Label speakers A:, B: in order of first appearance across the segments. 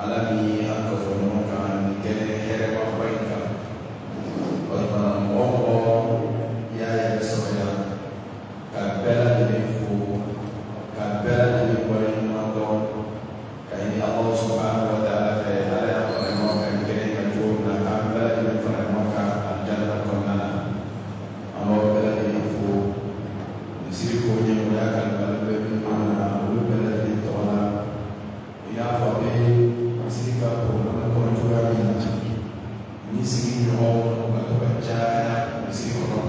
A: alami aka fono kan kene here wa baika wa mo ya soya ka bela de fu ka bela de wala no do kai Allah subhanahu wa ta'ala fa ala ya mo kan kene ka jurna ka bela de fa mo ka aljanna konna amo bela de fu siri ko ni mo ya kan bela de na lu bela de tola ya fa be sika ko na ko juga ni sigi no ko baca ni sigi ko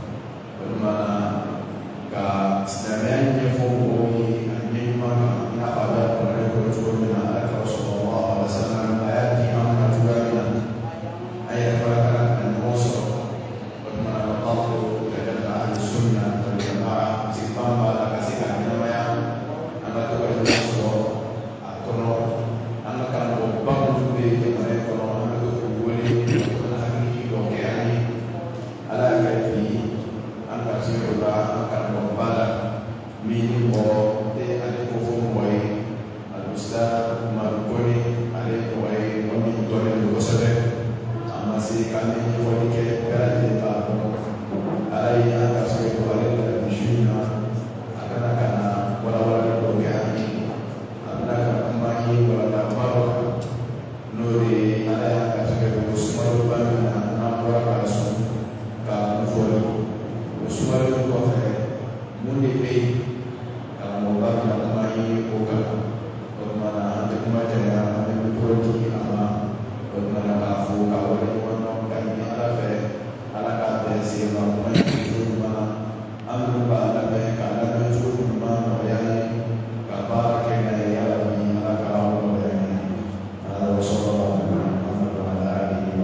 A: bermana ka sedangnya fokus ni mana na pada ko juga na Rasulullah sallallahu alaihi wasallam ayat yang juga ayat perkara Rasul bermana Allah dan ahli sunnah wal jamaah simpang pada kasihkan namanya anak ko Rasul akono anak kan bang be mereka anak ko boleh lagi oke ani ala kali anak siapa akan membaca mini o te ale ko fo moy al ustad marconi ale ko ay woni tole ko sabe amasi kan ni fo ke garante ta ala ya ka se ko ale la bishina akana kana wala ko ke ani anak amai wala maro nuri ala ya ka se ko sumaru bana na wala ka su ka fo sumaru ko fa mundi be kalau orang nak mai bukan bermana ada macam yang ada berprodi ama bermana kafu kau ada orang kami ada fe ada kata siapa mai itu mana anu ada be kada mencuri mana yang kabar kena ya ni ada kau yang ada Rasulullah Muhammad sallallahu alaihi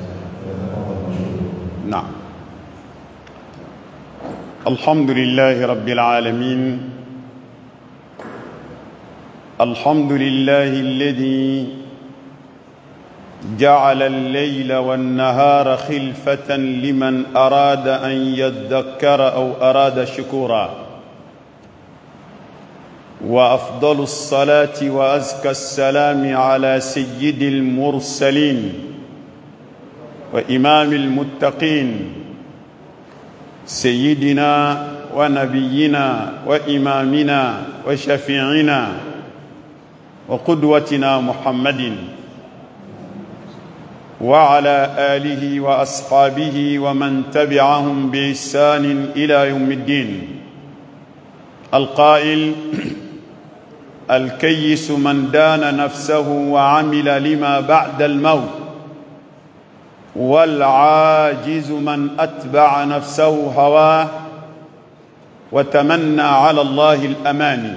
A: wasallam.
B: Nah. Alhamdulillah Rabbil Alamin. الحمد لله الذي جعل الليل والنهار خلفة لمن أراد أن يذكر أو أراد شكورا وأفضل الصلاة وأزكى السلام على سيد المرسلين وإمام المتقين سيدنا ونبينا وإمامنا وشفيعنا وقدوتنا محمد وعلى آله وأصحابه ومن تبعهم بإحسان إلى يوم الدين القائل الكيس من دان نفسه وعمل لما بعد الموت والعاجز من أتبع نفسه هواه وتمنى على الله الأماني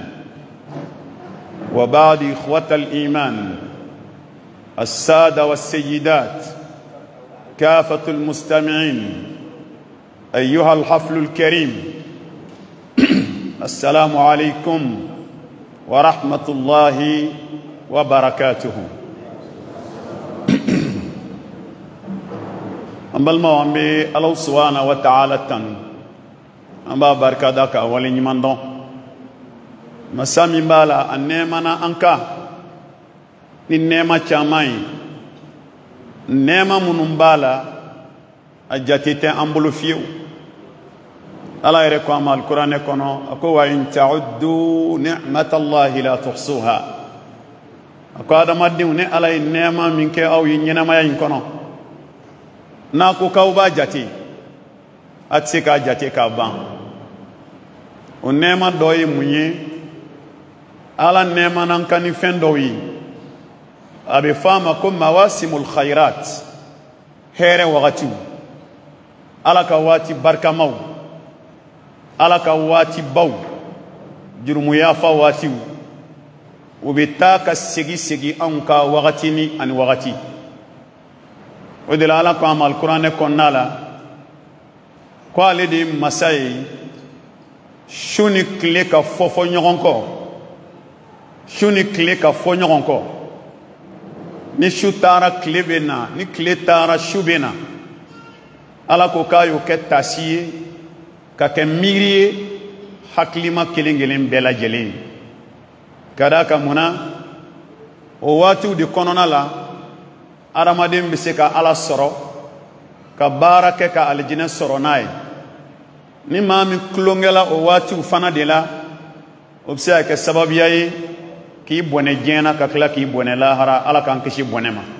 B: وبعد إخوة الإيمان السادة والسيدات كافة المستمعين أيها الحفل الكريم السلام عليكم ورحمة الله وبركاته. أما الموامبي الله سبحانه وتعالى أما بركة داك أولي نماندون masami bala anema na anka ni nema chamai nema munumbala ajatite ambulu fiu ala ire ko amal qur'an kono ako wa in ta'uddu ni'matallahi la tuhsuha ako adama diwne ala nema minke aw yinyina mayin kono na ko kawba jati atsika jati ka ban o nema doyi munye ala nema nan kani fendowi abe fama ko mawasimul khairat here wagati ala ka wati barkamaw ala ka wati baw jurumu yafa wati ubitaka sigi an ka wagati ni an wagati ودل ala ko amal qur'an ko nala ko ale di masai shuni kle ka fofo nyogonko shuni kle ka fo ɲɔgɔn kɔ ni su taara kle bɛ na ni kle taara su bɛ na ala ko k'a y'o kɛ taasi ye ka kɛ miiri ye hakilima kelen kelen bɛɛ lajɛlen ka d'a kan mun na o waatiw de kɔnɔna la adamaden bɛ se ka Ala sɔrɔ ka baara kɛ ka alijinɛ sɔrɔ n'a ye ni maa min tulonkɛla o waatiw fana de la o bɛ se ka kɛ sababuya ye k'i bɔnɛ diɲɛ na ka tila k'i bɔnɛ lahara Ala k'an kisi bɔnɛ ma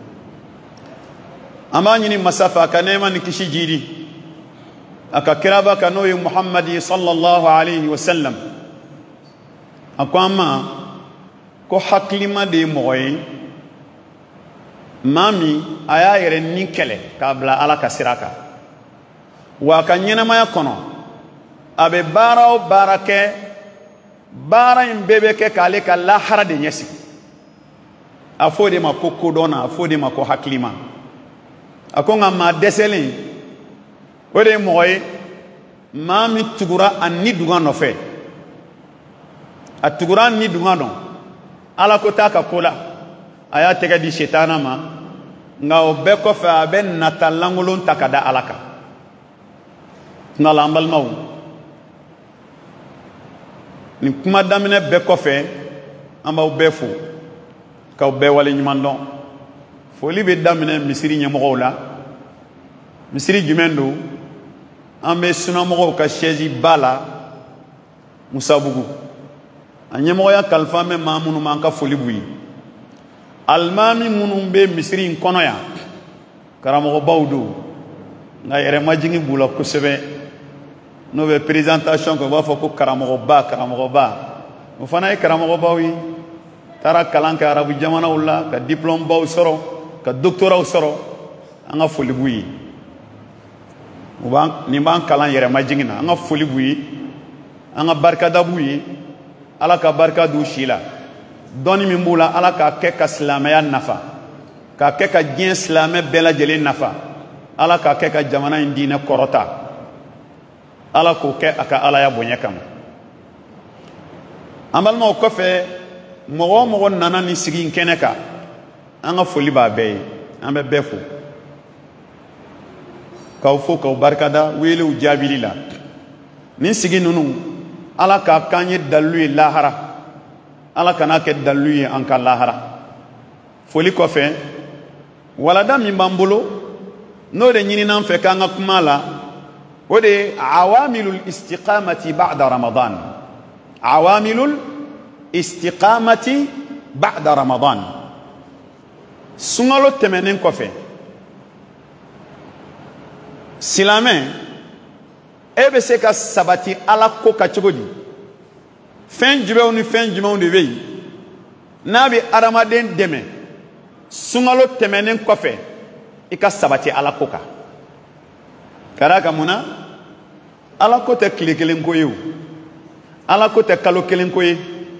B: an b'a ɲini masa fɛ a ka nɛɛma ni kisi jiidi a ka kiraba kan n'o ye Muhamadi sallallahu alayhi wa sallam a ko an ma ko hakilima de ye mɔgɔ ye maa min a y'a yɛrɛ ni kɛlɛ k'a bila Ala ka sira kan wa a ka ɲɛnamaya kɔnɔ a bɛ baara o baara kɛ baara in bɛɛ bɛ kɛ k'ale ka lahara de ɲɛsigi a fɔ o de ma ko kodɔnna a fɔ o de ma ko hakilima a ko nka maa dɛsɛlen o de ye mɔgɔ ye maa min tugura a ni dunga nɔfɛ a tugura a ni dunga dɔn Ala ko t'a ka ko la a y'a tɛgɛ di setana ma nka o bɛɛ kɔfɛ a bɛ nata lankolon ta ka da Ala kan nka la an balimaw nin kuma daminɛ bɛɛ kɔfɛ an b'aw bɛɛ fo k'aw bɛɛ waleɲuman dɔn foli bɛ daminɛ misiri ɲɛmɔgɔw la misiri jumɛn don an bɛ sunamɔgɔw ka chaise ba la Musabugu a ɲɛmɔgɔya kalifa bɛ maa minnu ma an ka foli b'u ye alimami minnu bɛ misiri in kɔnɔ yan karamɔgɔbaw don nka yɛrɛmajigi b'u la kosɛbɛ n'o bɛ présentation kɛ u b'a fɔ ko karamɔgɔba o fana ye karamɔgɔbaw ye taara kalan kɛ arabu jamanaw la ka diplôme baw sɔrɔ ka doctorat sɔrɔ an ka foli b'u ye nin b'an kalan yɛrɛmajigi na an ka foli b'u ye an ka barikada b'u ye Ala ka barika d'u si la dɔnni min b'u la Ala k'a kɛ ka silamɛya nafa k'a kɛ ka diɲɛ silamɛ bɛɛ lajɛlen nafa Ala k'a kɛ ka jamana in diinɛ kɔrɔta Ala k'o kɛ a ka Alaya bonya kama an balimaw kɔfɛ mɔgɔ o mɔgɔ nana nin sigi in kɛnɛ kan an ka foli b'a bɛɛ ye an bɛ bɛɛ fo k'aw fo k'aw barikada welew jaabili la nin sigi ninnu Ala k'a k'an ye dalilu ye lahara Ala kana kɛ dalilu ye an ka lahara foli kɔfɛ walada min b'an bolo n'o de ɲinin'an fɛ k'an ka kuma la o de ye awamilul istiqamati ba'da Ramadan awamilul istiqamati ba'da Ramadan sunkalo tɛmɛnen kɔfɛ silamɛ e bɛ se ka sabati Ala ko ka cogo di fɛn jumɛnw ni fɛn jumɛnw de bɛ yen n'a bɛ adamaden dɛmɛ sunkalo tɛmɛnen kɔfɛ i ka sabati Ala ko kan ka d'a kan mun na Ala ko tɛ tile kelen ko ye o Ala ko tɛ kalo kelen ko ye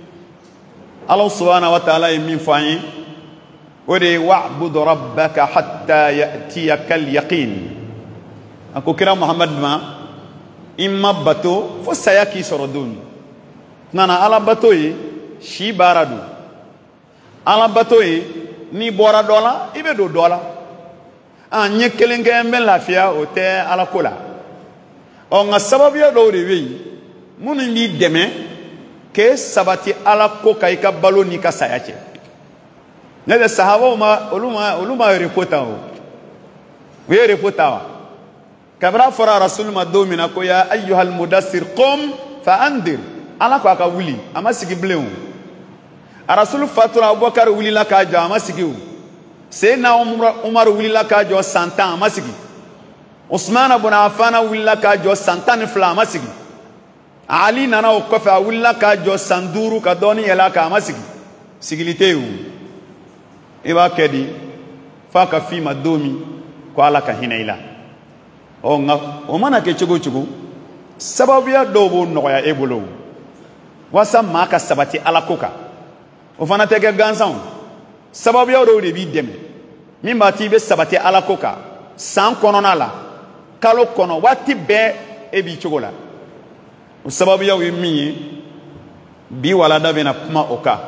B: Ala subhanahu wa ta'ala ye min fɔ an ye o de ye wa'bud rabbaka hatta ya'tiyaka al-yaqin a ko kira Muhammad ma i ma bato fo saya k'i sɔrɔ don min nana Ala bato ye si baara don Ala bato ye n'i bɔra dɔ la i bɛ don dɔ la n ye kelen kɛ n bɛ lafiya o tɛ Ala ko la nka sababuya dɔw de bɛ yen minnu b'i dɛmɛ k'e sabati Ala ko kan i ka balo n'i ka saya cɛ ne tɛ sahabaw olu ma repo ta o u ye repo ta wa kabira fɔra Rasul ma don min na ko ya ayyuhal mudassir qum fa andir Ala ko a ka wuli a ma sigi bilen o a Rasul fatura Abubakar wulila k'a jɔ a ma sigi o Seydina Umar wulila k'a jɔ san 10 a ma sigi Usman ibn Affan wulila k'a jɔ san 12 a ma sigi Ali nana o kɔfɛ a wulila k'a jɔ san 5 ka dɔɔni yɛlɛ k'a ma sigi sigili tɛ yen o i b'a kɛ di f'a ka f'i ma don min ko Ala ka hinɛ i la nka o mana kɛ cogo o cogo sababuya dɔw b'o nɔgɔya e bolo walasa maa ka sabati Ala ko kan o fana tɛ kɛ gansan sababuya dɔw de b'i dɛmɛ min b'a to i bɛ sabati Ala ko kan san kɔnɔna la kalo kɔnɔ waati bɛɛ e b'i cogo la o sababuyaw ye min ye bi walada bɛna kuma o kan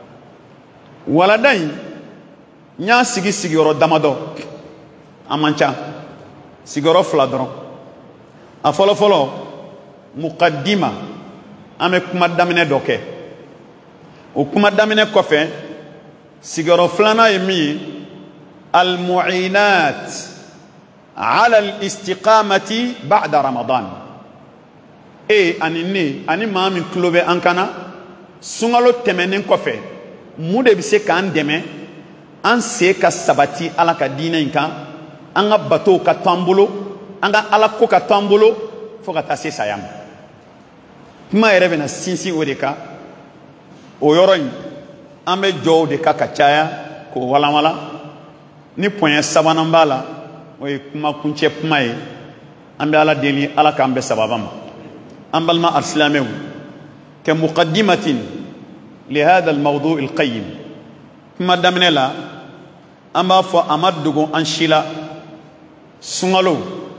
B: walada in n y'a sigi sigiyɔrɔ damadɔ a man ca sigiyɔrɔ 2 dɔrɔn a fɔlɔfɔlɔ muqaddima an bɛ kuma daminɛ dɔ kɛ o kuma daminɛ kɔfɛ sigaro flana yemi المعينات على الاستقامة بعد رمضان أني ما من كلوبة أنكنا سنغلو تمنين كفي مودة بسي كان دمي أن سيكا سباتي على كدين إنكا أنغا باتو كتامبولو أنغا على كو كتامبولو فوق تاسي سيام ما يربنا سينسي وديكا ويورين أمي جو ديكا كتايا كو ولا ولا ni point sabanan bala o kuma kunche kuma ye ambe ala deli ala kambe sababam ambalma alislamew ke muqaddimatin li hada almawdu' alqayyim kuma damnela amba fo amaddugo anshila sungalo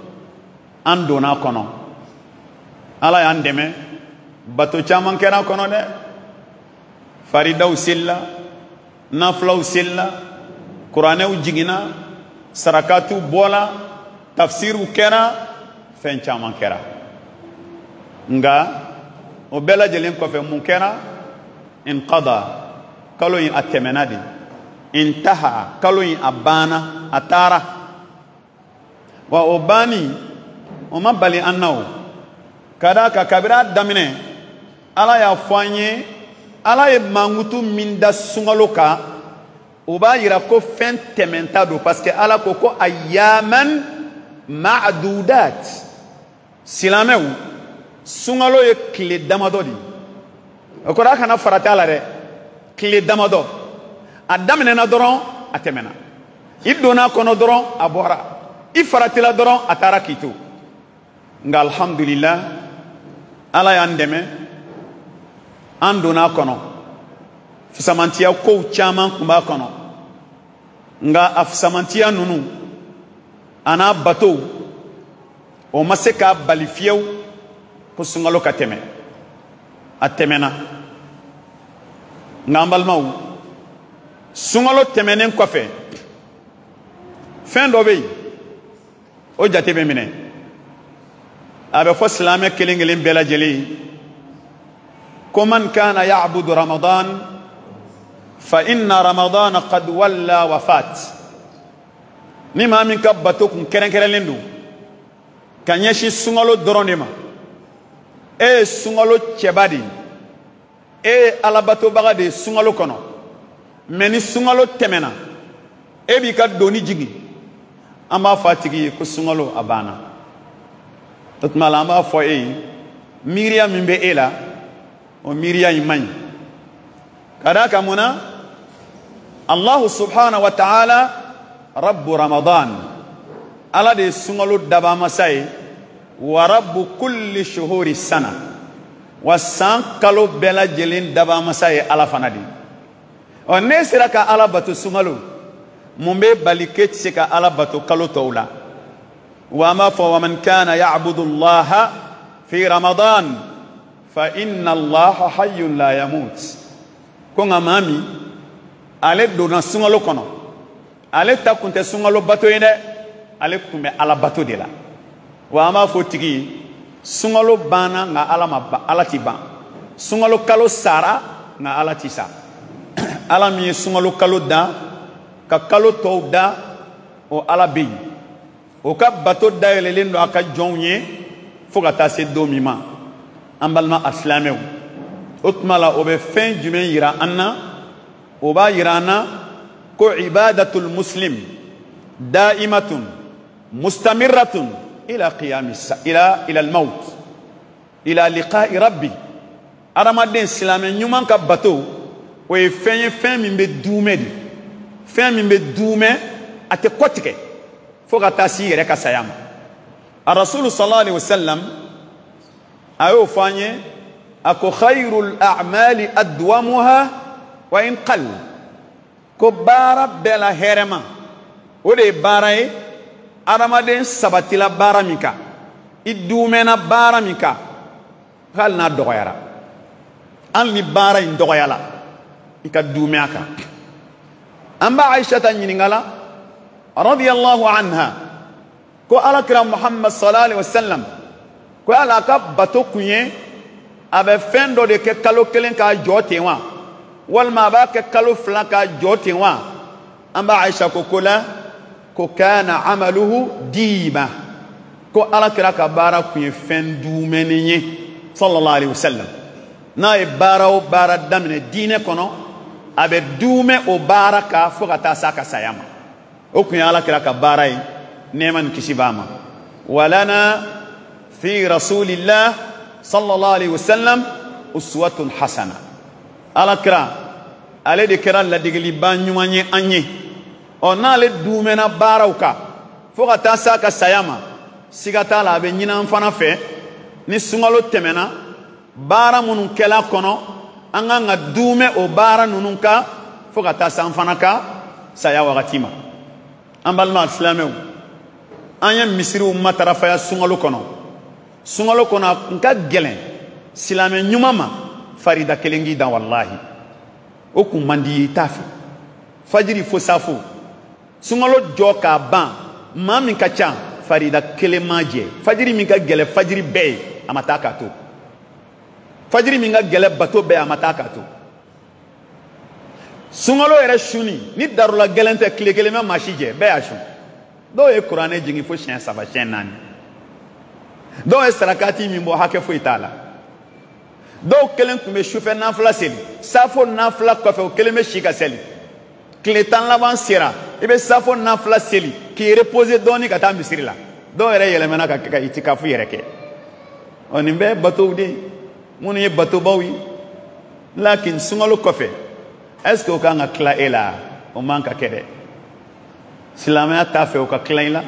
B: andona kono ala yandeme bato chaman kera kono de faridaw silla naflaw silla Qur'anew jigina sarakatu bola tafsiru kera fen chaman kera nga o bela jelen ko fe mun kera in qada kalo in atemenadi intaha kalo in abana atara wa obani o mabali annaw kada ka kabira damine ala ya fanye ala e mangutu minda sungaloka uba yira ko fen tementado parce que ala ko ko ayaman ma'dudat silamew sungalo ye kile damado di ko ra kana farata ala re kile damado adamene na doron atemena idona kono doron abora ifaratila doron atara kitu nga alhamdulillah ala yandeme andona kono fisamantiya ko chaman kumba kono nga afsamantiya nunu ana bato o maseka balifiew ko sungalo kateme atemena ngambal maw sungalo temenen kofe fin do be o jatebe mine abe fo salame kelengelen bela jeli ko man kana ya'budu ramadan فإن رمضان قد ولى وفات نما من كبتوكم كرن كرن لندو كان يشي سungalo درونيما سungalo تشبادي alabato bagade sungalo kono meni sungalo temena bi ka doni jigi amba fatigi ko sungalo abana tatmala amba fo miriya mimbe ela o miriya imani kadaka muna Allah subhanahu wa ta'ala Rabbu Ramadan ala de sungalo daba masai wa rabbu kulli shuhuri sana wasan kalo bela jelin daba masai ala fanadi o ne sira ka ala batu sungalo mumbe baliket sika ala batu kalo tawla wa ma fa wa man kana ya'budu Allah fi Ramadan fa inna Allah hayyun la yamut ko ngamami ale dona sungalo kono ale ta kunte sungalo bato yede ale kumbe ala bato de la wa ma fotigi sungalo bana nga ala ma ala ti ban sungalo kalo sara nga ala ti sa ala mi sungalo kalo da ka kalo to da o ala be o ka bato da yele ndo aka jonye foka ta se domima ambalma aslamew utmala obe fin jumen yira anna وبا يرانا كو عبادة المسلم دائمة مستمرة إلى قيام إلى الموت إلى لقاء ربي أرما دين سلام نيومان كباتو ويفين من بدومه فين من بدومه أتكوتك فوق تاسي ركا سيام الرسول صلى الله عليه وسلم أيو فاني أكو خير الأعمال أدومها وإن قل كبارا بلا هرما ودي باراي أرمادين سباتيلا بارا ميكا إدومنا بارا ميكا خالنا دوغيرا أنلي بارا إن دوغيالا إكا دومياكا أما عائشة نينغالا رضي الله عنها كو على كرام محمد صلى الله عليه وسلم كو على كاب باتو كوين أبي فندو دي كالو كلين كا جوتي وان walma ba ke kalo fila ka jɔ ten wa an ba Aisha ko ko la ko kana amaluhu diima ko alakira ka baara kun ye fɛn duumɛni ye sallallahu alaihi wasallam n'a ye baara o baara daminɛ diinɛ kɔnɔ a bɛ duumɛ o baara ka fo ka taa s'a ka saya ma o kun ye alakira ka baara ye nɛɛma ni kisi b'a ma walana fi rasulillah sallallahu alaihi wasallam uswatun hasana alakira ale de kɛra ladegeliba ɲuman ye an ye ɔ n'ale duumɛna baaraw kan fo ka taa s'a ka saya ma siga t'a la a bɛ ɲini an fana fɛ ni sunkalo tɛmɛna baara minnu kɛla kɔnɔ an kan ka duumɛ o baara ninnu kan fo ka taa se an fana ka saya wagati ma an balima silamɛw an ye misiriw matarafaya sunkalo kɔnɔ sunkalo kɔnɔ a kun ka gɛlɛn silamɛ ɲuman ma farida kelen k'i dan walahi o kun man di ye i t'a fɛ fajiri fo safo sunkalo jɔ k'a ban maa min ka ca farida kelen ma jɛ fajiri min ka gɛlɛ fajiri bɛɛ ye a ma taa k'a to fajiri min ka gɛlɛ bato bɛɛ a ma taa k'a to sunkalo yɛrɛ suni ni darula gɛlɛn tɛ tile kelen bɛ maa si jɛ bɛɛ y'a sun dɔw ye kuranɛ jigin fo siɲɛ 3 siɲɛ 4 dɔw ye sarakati min bɔ hakɛ foyi t'a la dɔw kelen tun bɛ sufɛ nafila seli safo nafila kɔfɛ o kelen bɛ si ka seli tile 10 laban sera i bɛ safo nafila seli k'i reposer dɔɔni ka taa misiri la dɔw yɛrɛ yɛlɛmana ka itikafu yɛrɛ kɛ ɔ nin bɛɛ ye batow de minnu ye batobaw ye lakin sunkalo kɔfɛ est ce que o kan ka tila e la o man ka kɛ dɛ silamɛya t'a fɛ o ka tila i la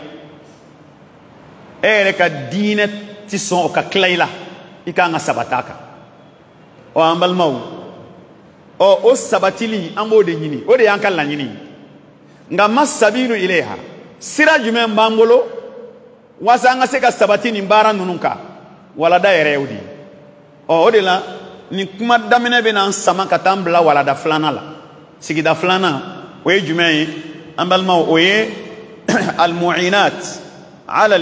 B: e yɛrɛ ka diinɛ ti sɔn o ka tila i la i kan ka sabata a kan ɔ an balimaw ɔ o sabatili an b'o de ɲini o de y'an ka laɲini nka ma sabilu ilayha sira jumɛn b'an bolo walasa an ka se ka sabati nin baara ninnu kan walada yɛrɛ y'o de ye ɔ o de la nin kuma daminɛ bɛ n'an sama ka taa an bila walada filanan la sigida filanan o ye jumɛn ye an balimaw o ye almu'inat ala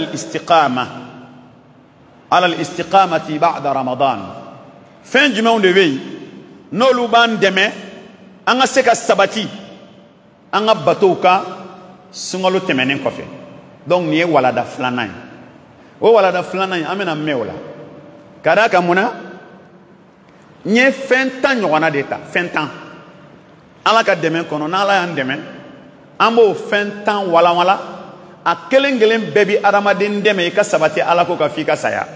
B: al-istiqamati ba'da ramadan fɛn jumɛnw de bɛ yen n'olu b'an dɛmɛ an ka se ka sabati an ka batow kan sunkalo tɛmɛnen kɔfɛ donc nin ye walada filanan ye o walada filanan an bɛna mɛn o la ka d'a kan mun na n ye fɛn 10 ɲɔgɔnna de ta fɛn 10 ala ka dɛmɛ kɔnɔ n'ala y'an dɛmɛ an b'o fɛn 10 walawala a kelen kelen bɛɛ bi adamaden dɛmɛ i ka sabati ala ko ka f'i ka saya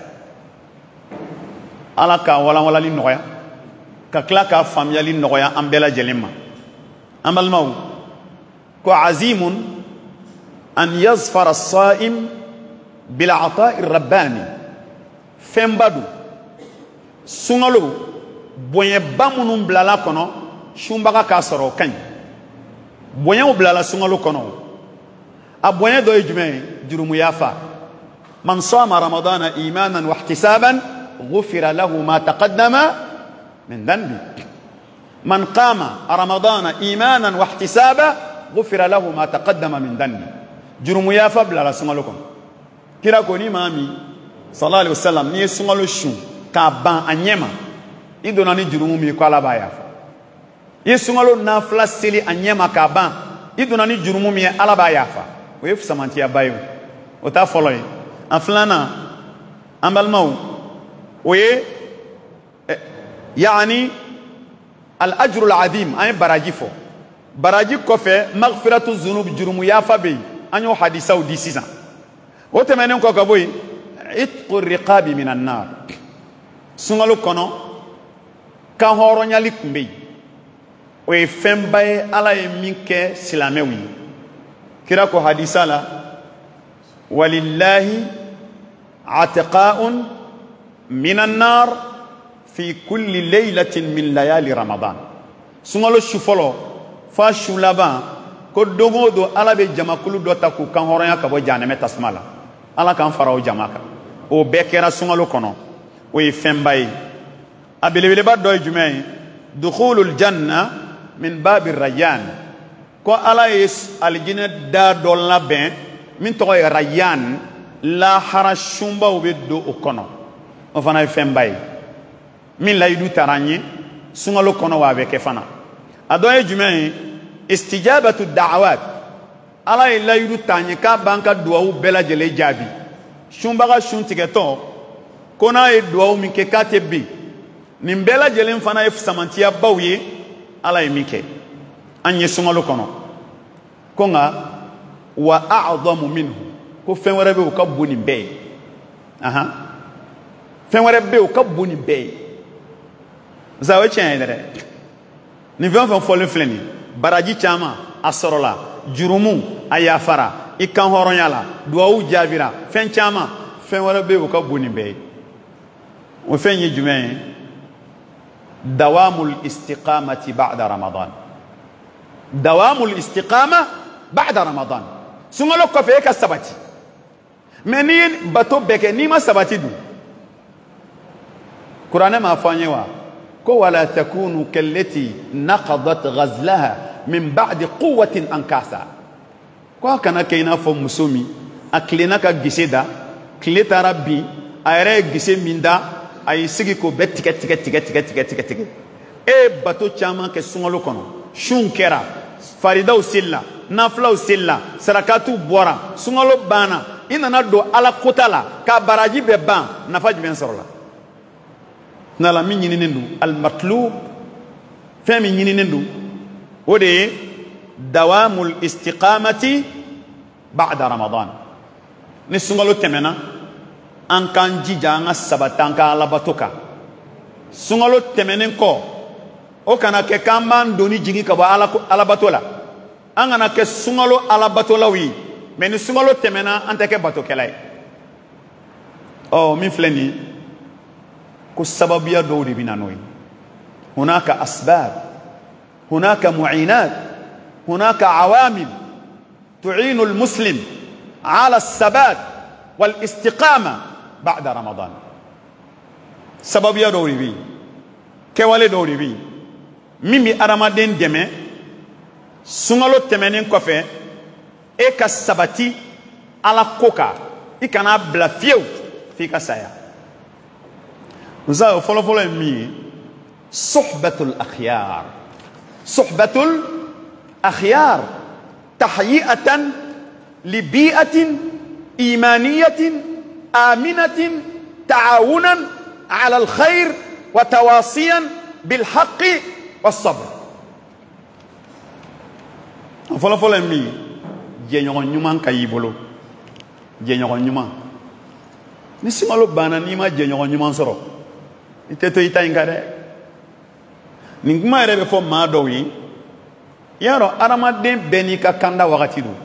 B: ala ka walawalali nɔgɔya ka tila k'a faamuyali nɔgɔya an bɛɛ lajɛlen ma an balimaw ko azimun an yazfara as-sa'im bil ata'i rabbani fɛnba don sunkalo bonyɛba minnu bilala kɔnɔ sunbaga k'a sɔrɔ o ka ɲi bonyaw bilala sunkalo kɔnɔ a bonya dɔ ye jumɛn ye jurumuyafa man sama ramadana imanan wa ihtisaban ghufira lahu ma taqaddama min dhanbi man qama ramadana imanan wa ihtisaban ghufira lahu ma taqaddama min dhanbi jurumuyafa bilala sunkalo kɔnɔ kira ko ni maa min sallallahu alaihi wasallam ni ye sunkalo sun k'a ban a ɲɛ ma i donna ni jurumu min ko ala b'a yafa i ye sunkalo nafila seli a ɲɛ ma k'a ban i donna ni jurumu min ye ala b'a yafa o ye fusamantiyaba ye o t'a fɔlɔ ye a filanan an balimaw o ye yaani al-ajru al-adim an ye baraji fɔ baraji kɔfɛ maghfiratu zunub jurumu yafa bɛ yen an y'o hadisaw di sisan o tɛmɛnen kɔ ka bɔ yen itqu riqabi minan nar sunkalo kɔnɔ kan hɔrɔnyali tun bɛ yen o ye fɛnba ye ala ye min kɛ silamɛw ye kira ko hadisa la walillahi atiqa'un minan nar fi kulli laylatin min layali ramadan sunkalo su fɔlɔ fa su laban ko don o don ala bɛ jamakulu dɔ ta k'u kan hɔrɔnya ka bɔ jahanɛmɛ tasuma la ala k'an fara o jama kan o bɛɛ kɛra sunkalo kɔnɔ o ye fɛnba ye a belebeleba dɔ ye jumɛn ye dukhulul janna min babi rayyan ko ala ye alijinɛ da dɔ labɛn min tɔgɔ ye rayyan lahara sunbaw bɛ don o kɔnɔ o fana ye fɛnba ye min layidu taara an ye sunkalo kɔnɔ wa a bɛ kɛ fana أدوية جمعي استجابة الدعوات على إلا يدتاني كابانك دواو بلا جلي جابي شون بغا شون تكتو كنا يدواو من كاتب بي من بلا جلين فانا يفسمانتيا باوي على يميكي أن يسمالو كنا كنا وأعظم منه كو فين وربي وكبوني بي فين وربي وكبوني بي زاوي تشين يدري نفهم فين فولن فلني baraji chama asorola jurumu ayafara ikan horonyala duawu jabira fen chama fen wala be ko boni be o fen yi jume dawamul istiqamati ba'da ramadan dawamul istiqama ba'da ramadan sungalo ko fe ka sabati menin bato beke ni ma sabati du qur'ana ma fanyewa ko wala takunu kallati naqadat ghazlaha min ba'di quwwatin ankasa ko kana kayna fo musumi aklena ka giseda kleta rabbi ayre gise minda ay sigi ko betika tika e bato chama ke sungalo kono shunkera farida usilla nafla usilla sarakatu bora sungalo bana inana do ala kotala ka baraji be ban nafa jumen sorola nala min ñini nendu al matlub fami ñini nendu wode dawamul istiqamati ba'da ramadan ni sungalo temena an kan jija nga sabatan ka alabatoka sungalo temenen ko o kana ke kamban doni jigi ka ba alabatola an kana ke sungalo alabatola wi mais ni sungalo temena an take batokelay oh min fleni كالسببية دوري بنانوي هناك أسباب هناك معينات هناك عوامل تعين المسلم على الثبات والاستقامة بعد رمضان سببية دوري بي كوالي دوري بي ميمي أرمادين دمي سنغلو تمنين كوفي إيكا السبتي على كوكا إيكا نابلا فيو فيكا سايا وزاو فلو فلو مي صحبة الأخيار صحبة الأخيار تهيئة لبيئة إيمانية آمنة تعاونا على الخير وتواصيا بالحق والصبر فلو فلو مي جينيون نيومان كايبولو جينيون نيومان نسمالو بانا نيما جينيون نيومان سورو iteto itainga de ninguma rebe fo ma dowi yaro aramadin benika kanda wakati du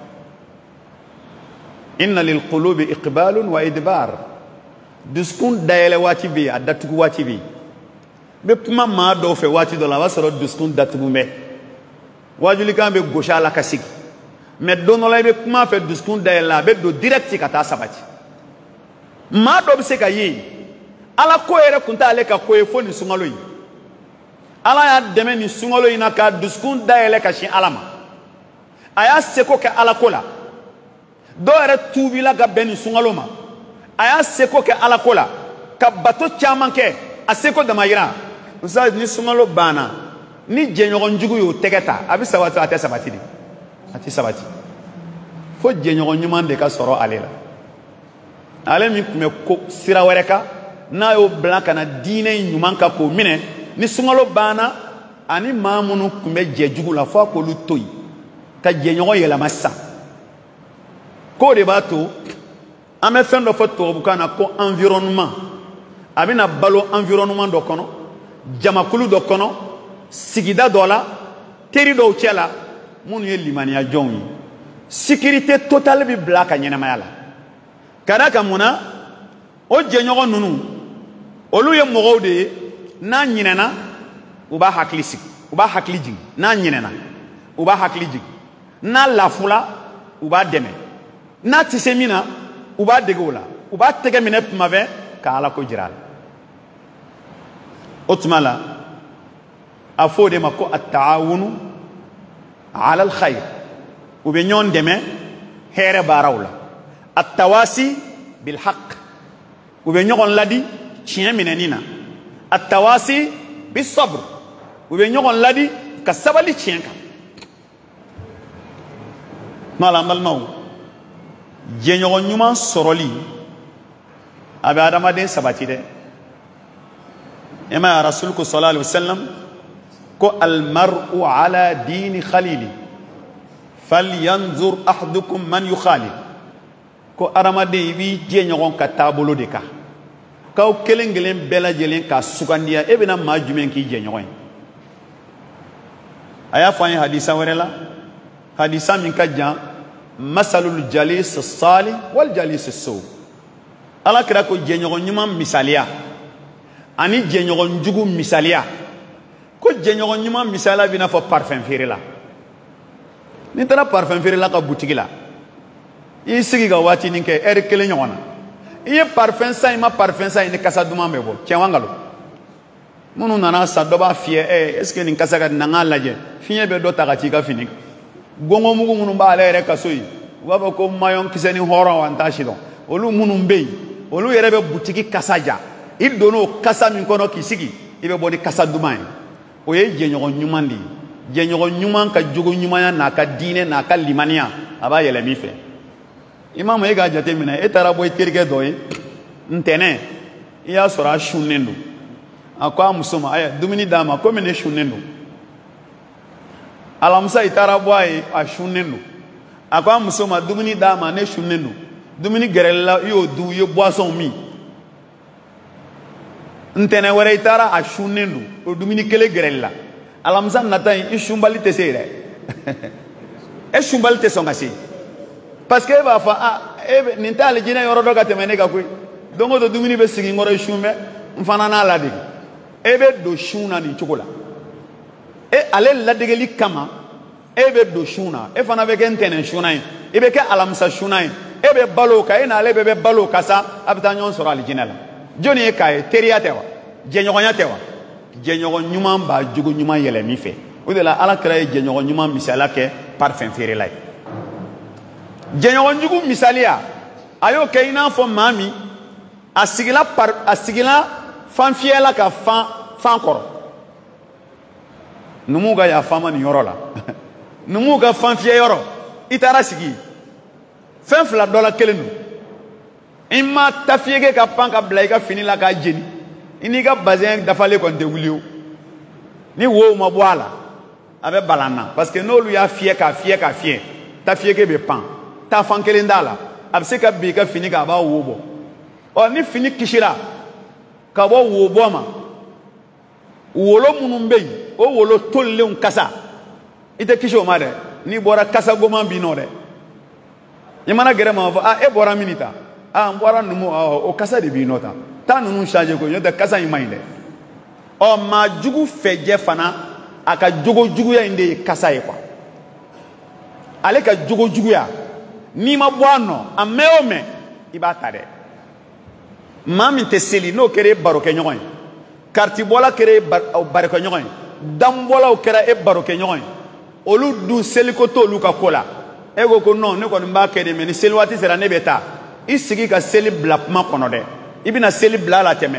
B: inna lil qulubi iqbalun wa idbar duskun dayele wati bi adatugu wati bi be kuma ma do fe wati do la wasoro duskun datugu me wajuli kambe gosha la kasiki me dono la be kuma fe duskun dayela be do direct kata sabati ma do be se kayi ala ko yere kunta ale ka ko e fo ni sungalo yi ala ya deme ni sungalo yi na ka duskun dayele ka shin alama aya seko ke ala ko la do yere tubi la ga beni sungalo ma aya seko ke ala ko la ka bato chaman ke aseko da mayira usa ni sungalo bana ni jenyogon jugu yo tegeta abi sawati ate sabati di ati sabati fo jenyogon nyuman de ka soro alela ale mi kume ko sira wereka na yo blanka na dine nyuman ka ko mine ni sungalo bana ani mamunu kumbe jejugu la fo ko lutoy ka jenyogo yela massa ko de bato ame fendo fo to bukana ko environnement abina balo environnement do kono jamakulu do kono sigida dola teri do chela munu ye limaniya jonyi sécurité totale bi blaka nyena mayala kadaka muna o jenyogo nunu olu ye mogow de na nyinena uba haklisi uba hakliji na nyinena uba hakliji na lafula uba deme na tisemina uba degola uba tege mine mave ka ala ko jiral otmala afode mako at-taawunu ala al-khayr ube nyon deme here barawla at-tawasi bil haqq ube nyon ladi chien minenina at-tawasi bis sabr ube nyon ladi kasabali tienka malamal maw jenyo nyuma soroli abi adamaden sabati de ema rasul ko sallallahu alaihi wasallam ko al mar'u ala dini khalili falyanzur ahadukum man yukhali ko adamaden bi jenyo ka tabolo de ka kaw kelengelen bela jelen ka sugandiya e bena ma jumen ki jenyo aya fani hadisa werela hadisa min ka jan masalul jalis salih wal jalis as-su ala kira ko jenyo nyuma misaliya ani jenyo njugu misaliya ko jenyo nyuma misala bina fo parfum firila ni tara parfum firila ka boutique la yi sigi ga wati ninke kele nyona iye parfum sa ima parfum sa ni kasa duma mebo tiawangalo munu nana sa doba fie est ce que ni kasa ga nanga laje fie be do takati ka fini gongo mugu munu ba ale kasoyi waba ko mayon kiseni horo wanta shido olu munu mbey olu yere be boutique kasaja il dono kasa min kono kisigi ibe boni kasa duma o ye jenyo nyumandi jenyo nyuman ka jogo nyumanya na ka dine na ka limania aba yele mi fe imam e ga jate mina e tara boy kirge doy ntene ya sora shunendo akwa musoma aya dumini dama ko mene shunendo alamsa itara boy a shunendo akwa musoma dumini dama ne shunendo dumini gerella yo du yo boisson mi ntene were itara a shunendo o dumini kele gerella alamsa natai ishumbali tesere e shumbali tesongasi parce que va fa e nintale jina yoro doga temene ga koy dongo do dumini be sigi ngoro shumbe mfana na la digi e be do shuna ni chokola e ale la digi kama e be do shuna e fana be kentene shuna e be ke alamsa shuna e be balo ka e na ale be balo kasa abita nyon soro al jina la joni e kay teriya tewa jenyogonya tewa jenyogo nyuma ba jugo nyuma yele mi fe o de la ala kra e jenyogo nyuma misala ke parfum fere lay jenyo njugu misalia ayo ke ina fo mami asigila fanfiela ka fan koro numuga ya fama ni yoro la numuga fanfie yoro itara sigi fanfla dola kelenu imma tafiege ka panka blaika finila ka jeni iniga bazin dafale kon de wulio ni wo ma boala abe balana parce que no lu ya fie tafiege be pan ta fankelendala abseka bika fini ka ba wobo o ni fini kishira ka bo wobo ma wolo munumbe o wolo tolle un kasa ite kisho ma de ni bora kasa goma bino de yimana gere ma fa e bora minita bora numu o kasa de bino ta nunu charge ko yo de kasa yimainde o ma jugu feje fana aka jugu ya inde kasa e kwa ale ka jugu ya ni ma boano ameome ibata de mami te seli no kere baroke nyoy karti bola kere baroke nyoy dam bola o kera e baroke nyoy olu du seli ko to luka kola ego ko non ne ko mba kede me ni seli wati sera ne beta isigi ka seli blapma kono de ibina seli bla la teme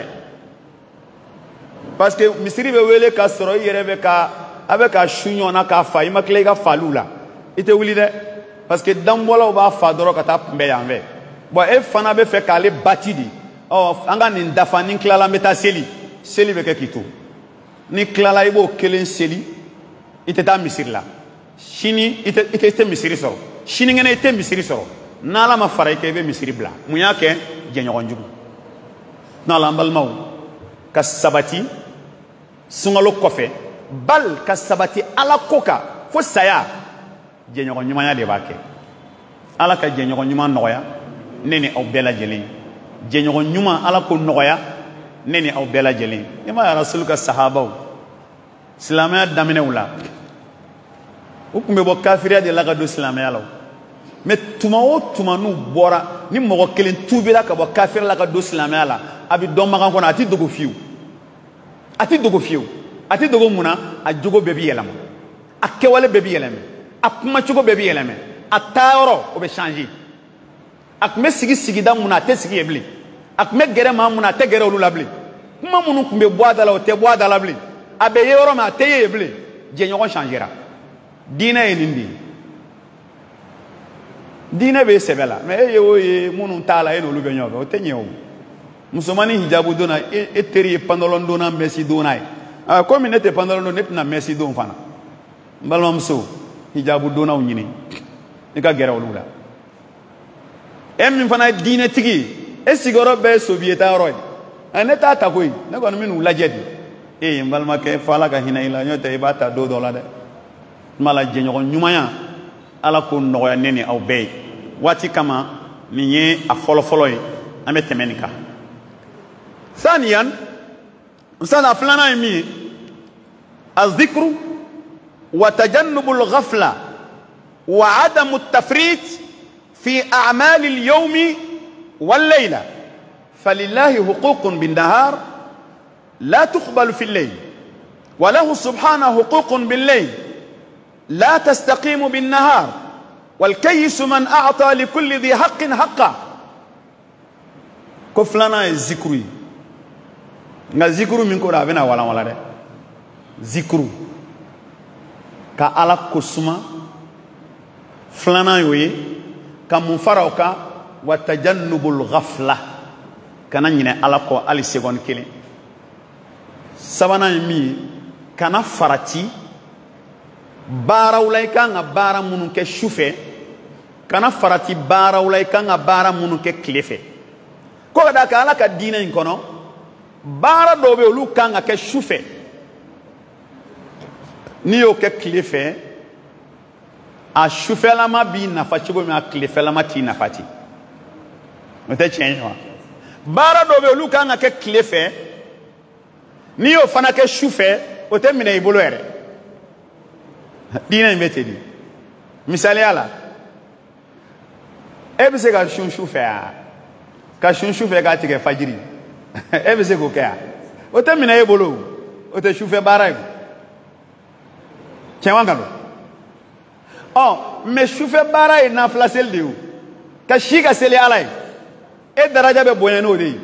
B: parce que misiri be wele ka soro yere be ka avec a shunyo na ka fa imakle ka falula ite wuli de parce que dambola ba fa doro kata mbe yanve bo e fana be fe kale batidi o anga ni ndafa ni klala meta seli be ke kitu ni klala ibo kelen seli iteta misirla shini ite misiri so shini ngene ite misiri so nala ma faray ke be misiri bla munya ke jenyo njugu nala mbal maw kasabati sungalo kofe bal kasabati ala koka fo saya jenyo nyuma de bake ala ka jenyo nyuma noya nene aw bela jeli jenyo nyuma ala ko noya nene aw bela jeli ima rasul ka sahabaw islamaya damine wala ukumbe bo kafiriya de laga do islamaya law mais tuma o tuma nu bora ni mogo kelen tubira ka bo kafir laga do islamaya la abi do magan kona ati dogo fiu ati dogo muna a jogo bebi yelama akewale bebi yelama akuma chugo bebi yelama atayoro obe changer akme sigi da muna te sigi ebli akme gere ma muna te gere olu labli kuma munu kumbe boada la o te boada labli abe yoro ma te yebli jɛɲɔgɔn changera diinɛ ye nin de ye diinɛ bɛ sɛbɛ la mais e ye o ye minnu t'a la e n'olu bɛ ɲɔgɔn fɛ o tɛ ɲɛ o musomanin hijabu donna e teri ye pantalon donna Messi donna ye komi ne tɛ pantalon don ne tɛna Messi don fana n balimamuso hijabu donnaw ɲini i ka gɛrɛ olu la e min fana ye diinɛtigi ye e sigiyɔrɔ bɛɛ ye sobiyeta yɔrɔ ye ne t'a ta koyi ne kɔni bɛ n'u lajɛ de n balimakɛ fo Ala ka hinɛ i la n'o tɛ i b'a ta don dɔ la dɛ tuma la jɛɲɔgɔn ɲumanya Ala k'o nɔgɔya ne ni aw bɛɛ ye waati kama nin ye a fɔlɔ-fɔlɔ ye an bɛ tɛmɛ nin kan ثانيا مسألة فلانة يمي الذكر وتجنب الغفلة وعدم التفريط في أعمال اليوم والليلة فلله حقوق بالنهار لا تقبل في الليل وله سبحانه حقوق بالليل لا تستقيم بالنهار والكيس من أعطى لكل ذي حق حقه كفلنا الذكر nga zikuru min ko da bena wala wala de zikuru ka Ala ko suma flana yoye ka mun faraw ka wa tajannubul ghafla kana nyine Ala ko ali segon kele sabana mi kana farati bara ulai ka nga bara munun ke shufe kana farati bara ulai ka nga bara munun ke klefe ko da ka Ala ka diina in kono baara dɔw bɛ olu kan ka kɛ su fɛ n'i y'o kɛ tile fɛ a sufɛlama b'i nafa cogo min a tilefɛlama t'i nafa ten o tɛ tiɲɛ ye wa baara dɔw bɛ olu kan ka kɛ tile fɛ n'i y'o fana kɛ su fɛ o tɛ minɛ i bolo yɛrɛ diinɛ in bɛ ten de misaliya la e bɛ se ka sun su fɛ wa ka sun su fɛ k'a tigɛ fajiri e bɛ se k'o kɛ yan o tɛ minɛ e bolo o tɛ sufɛ baara ye tiɲɛ wa nkalon mais sufɛ baara ye nafila seli de ye o ka si ka seli Ala ye e daraja bɛ bonya n'o de ye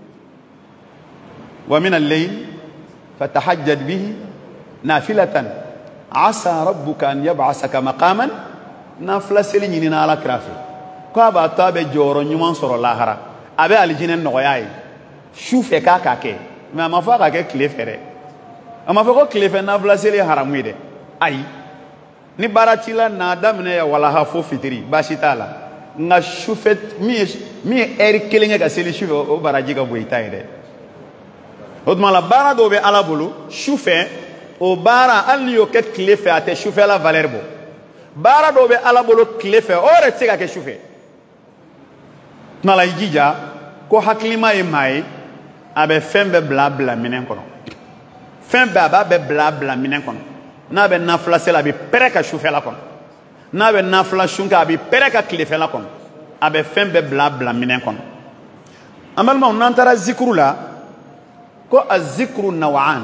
B: wa mina al-layl fatahajjad bihi nafilatan asa rabbuka an yab'asaka maqaman nafila seli ɲini na Ala kira fɛ ko a b'a to a bɛ jɔyɔrɔ ɲuman sɔrɔ lahara a bɛ alijinɛ nɔgɔya ye su fɛ k'a k'a kɛ mais a ma fɔ a ka kɛ tile fɛ dɛ a ma fɔ ko tile fɛ nafila seli ye haramu ye dɛ ayi ni baara t'i la n'a daminɛ ya walaha fo fitiri baasi t'a la nka su fɛ min ye heure kelen kɛ ka seli su fɛ o baraji ka bon i ta ye dɛ o tuma la baara dɔw bɛ Ala bolo su fɛ o baara hali n'i y'o kɛ tile fɛ a tɛ sufɛla valeur bɔ baara dɔw bɛ Ala bolo tile fɛ o yɛrɛ tɛ se ka kɛ su fɛ tuma la i jija ko hakilima ye maa ye a bɛ fɛn bɛɛ bila minɛn kɔnɔ fɛn bɛɛ a b'a bɛɛ bila minɛn kɔnɔ n'a bɛ nafila seli a bɛ pɛrɛ ka sufɛla kɔnɔ n'a bɛ nafila sun kɛ a bɛ pɛrɛ ka tilefɛla kɔnɔ a bɛ fɛn bɛɛ bila minɛn kɔnɔ an balimaw n'an taara zikuru la ko a zikuru naw'an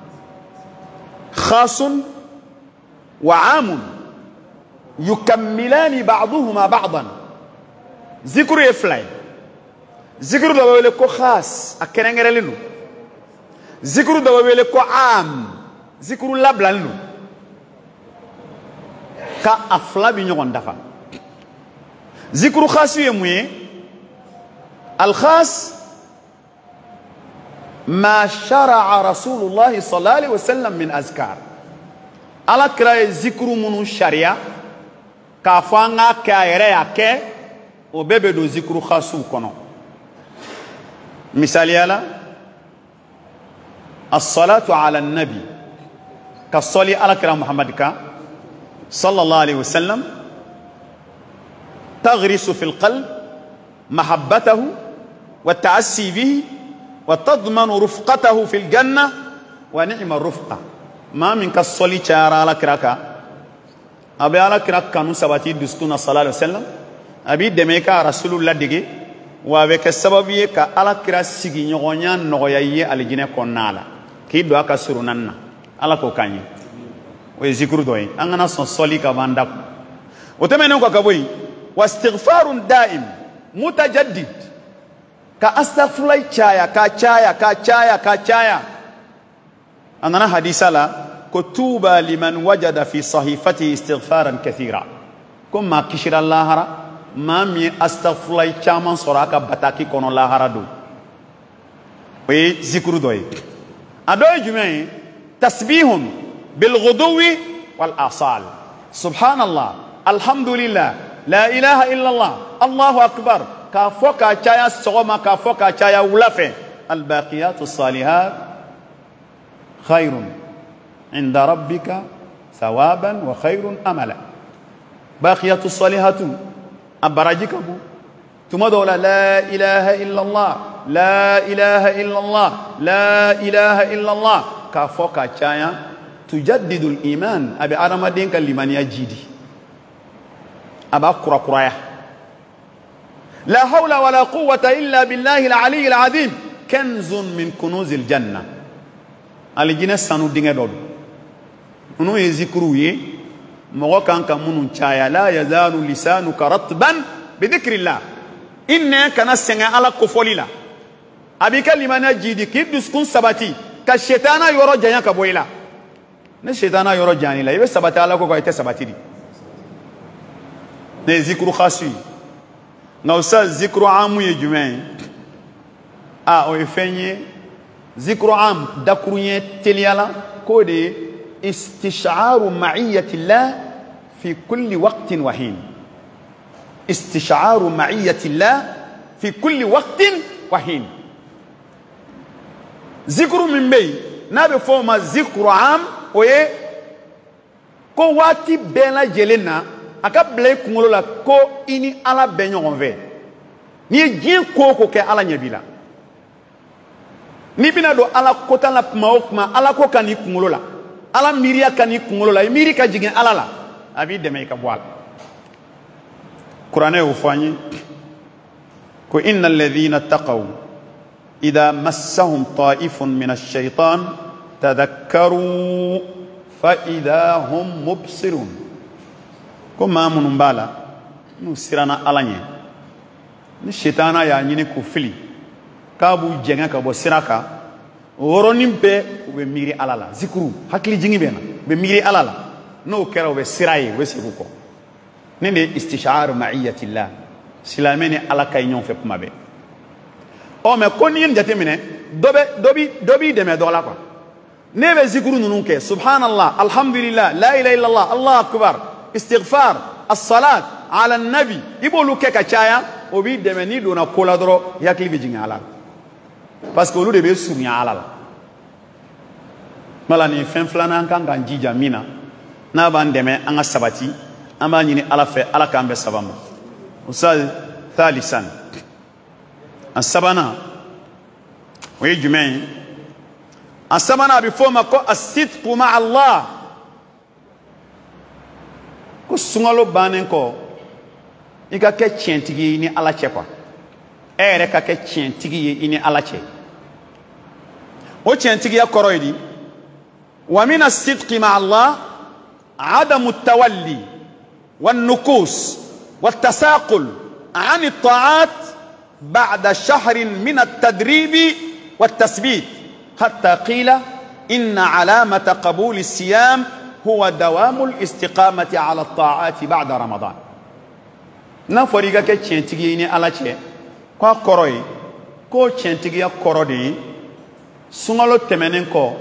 B: khasun wa amun yukammilani ba'duhuma ba'dan zikuru ye fila ye zikuru dɔ bɛ wele ko khas a kɛrɛnkɛrɛnlen don zikuru dɔ bɛ wele ko am zikuru labilalen don ka a fila bi ɲɔgɔn dafa zikuru khasi ye mun ye al khas ma shara'a rasulullah sallallahu alaihi wasallam min azkar Ala kira ye zikuru minnu sariya k'a fɔ an k'a kɛ a yɛrɛ y'a kɛ o bɛɛ bɛ don zikuru khasiw kɔnɔ misaliya la as-salatu ala an-nabi ka sɔli Ala kira Muhammad kan sallallahu alaihi wasallam taghrisu fil qalb mahabbatahu wa ta'assi bihi wa tadmanu rufqatahu fil janna wa ni'ma rufqa ma min ka sɔli cayara Ala kira kan a bɛ Ala kira kanu sabati dusukun na sallallahu alaihi wasallam a b'i dɛmɛ ka rasulullah ladege wa a bɛ kɛ sababu ye ka Ala kira sigiɲɔgɔnya nɔgɔya i ye alijinɛ kɔnɔna la k'i don a ka surun naani na Ala k'o k'an ye o ye zikuru dɔ ye an kana sɔn sɔli ka b'an da kun o tɛmɛnen kɔ ka bɔ yen wa istighfarun da'im mutajaddid ka astaghfirullah caya ka caya ka caya ka caya a nana hadisa la كتوبى لمن وجد في صحيفته استغفارا كثيرا كما كشر الله هرا ما مي استغفر الله كمان سراك بتاكي كون الله هرا دو وي ذكر دوي أدوي جمعي تسبيح بالغدو والآصال سبحان الله الحمد لله لا إله إلا الله الله أكبر كافوكا چايا سوما كافوكا چايا ولافه الباقيات الصالحات خير عند ربك ثوابا وخير أملا باقيات الصالحات أبراجك أبو تمدولا لا إله إلا الله لا إله إلا الله لا إله إلا الله كافوكا چايا تجدد الإيمان أبي أرما دينك لمن يجيدي أبا قرى قرايا لا حول ولا قوة إلا بالله العلي العظيم كنز من كنوز الجنة الجنة سانو دينغ دود منو يذكروه مغو كان كمنو چايا لا يزال لسانك رطبا بذكر الله إنك كان سنة على كفوليلا أبي كلمة جيدي كيف تسكن سباتي كالشيطان يورو جانيا كبويلا الشيطان يورو جاني لا يبقى سباتي على كوكو يتي سباتي دي ذكر خاصي نوسا ذكر عام يجمعين او يفني ذكر عام دكروني تليالا كودي استشعار معية الله في كل وقت وحين استشعار معية الله في كل وقت وحين ذكر من بي نابي فوما ذكر عام ويه كو واتي بينا جلنا akabla kungolo la ko ini ala benyon ve ni jin ko ke ala nyabila ni bina do ala kota la maokma ala ko kan kungolo la ala miria kan kungolo la miri ka jigen ala la abi deme ka boal qur'ane o fani ko innal ladhina taqaw idha massahum ta'ifun min ash-shaytan tadhakkaru fa idha hum mubsirun ko mamunum bala nu sirana alanye ni shetana ya nyini ko fili kabu jenga ka bo siraka woronim be be miri alala zikru hakli jingi bena be miri alala no kera be siraye we sibuko nende istishar ma'iyati llah silamene alaka nyon fe kuma be o me koni en jatemine dobi de me dola ko nebe zikru nunun ke subhanallah alhamdulillah la ilaha illallah allah akbar استغفار الصلاة على النبي يقولوا كيكا چايا وبي دمني دونا كولا درو ياكلي بيجين على parce que lu de be sumi ala malani fen flana kan kan jija mina na ban deme anga sabati amba nyini ala fe ala kambe sabamo usal thalisan asabana we jumain asabana before mako as-sidqu ma Allah ko sungalo banen ko ika ke tientigi ni ala che kwa ere ka ke tientigi ni ala che o tientigi ya koroidi wa min as-sidqi ma Allah عدم التولي والنكوس والتساقل عن الطاعات بعد شهر من التدريب والتثبيت حتى قيل إن علامة قبول الصيام هو دوام الاستقامة على الطاعات بعد رمضان نفريغا كي تشنتيغي على تشي كو كوروي كو تشنتيغي كورودي سونغالو تمنين كو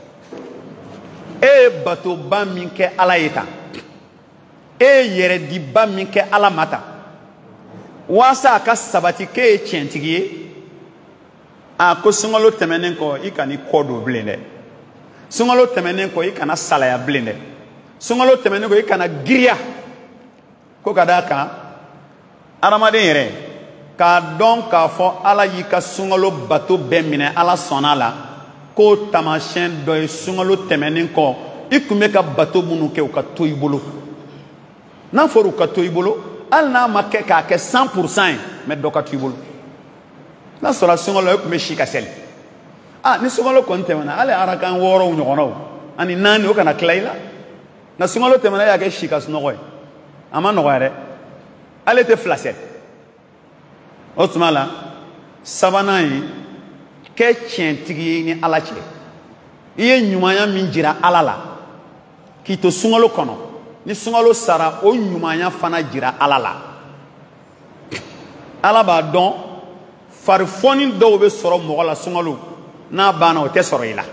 B: e bato ba min kɛ ala ye tan e yɛrɛ di ba min kɛ ala ma tan waasa a ka sabati k'e ye tiɲɛtigi ye a ko sunkalo tɛmɛnen kɔ i kana i kɔ don bilen dɛ sunkalo tɛmɛnen kɔ i kana salaya bilen dɛ sunkalo tɛmɛnen kɔ i kana giriya ko ka d'a kan adamaden yɛrɛ k'a dɔn k'a fɔ ala y'i ka sunkalo bato bɛɛ minɛ ala sɔnna la ko tamasiyɛn dɔ ye sunkalo tɛmɛnen kɔ i tun bɛ ka bato minnu kɛ u ka to i bolo n'a fɔra u ka to i bolo hali n'a ma kɛ k'a kɛ 100% ye mɛ dɔ ka to i bolo n'a sɔrɔ sunkalo e tun bɛ si ka seli ni sunkalo kɔni tɛmɛna hali arakan 6 ɲɔgɔnnaw ani 4 o kana tila i la nka sunkalo tɛmɛna e y'a kɛ si ka sunɔgɔ ye a ma nɔgɔya dɛ ale tɛ fila seli o tuma la sabanan ye kɛ tiɲɛtigi ye ni ala cɛ i ye ɲumanya min jira ala la k'i to sunkalo kɔnɔ ni sunkalo sara o ɲumanya fana jira Ala la Ala b'a dɔn farifɔni dɔw bɛ sɔrɔ mɔgɔ la sunkalo n'a banna o tɛ sɔrɔ i la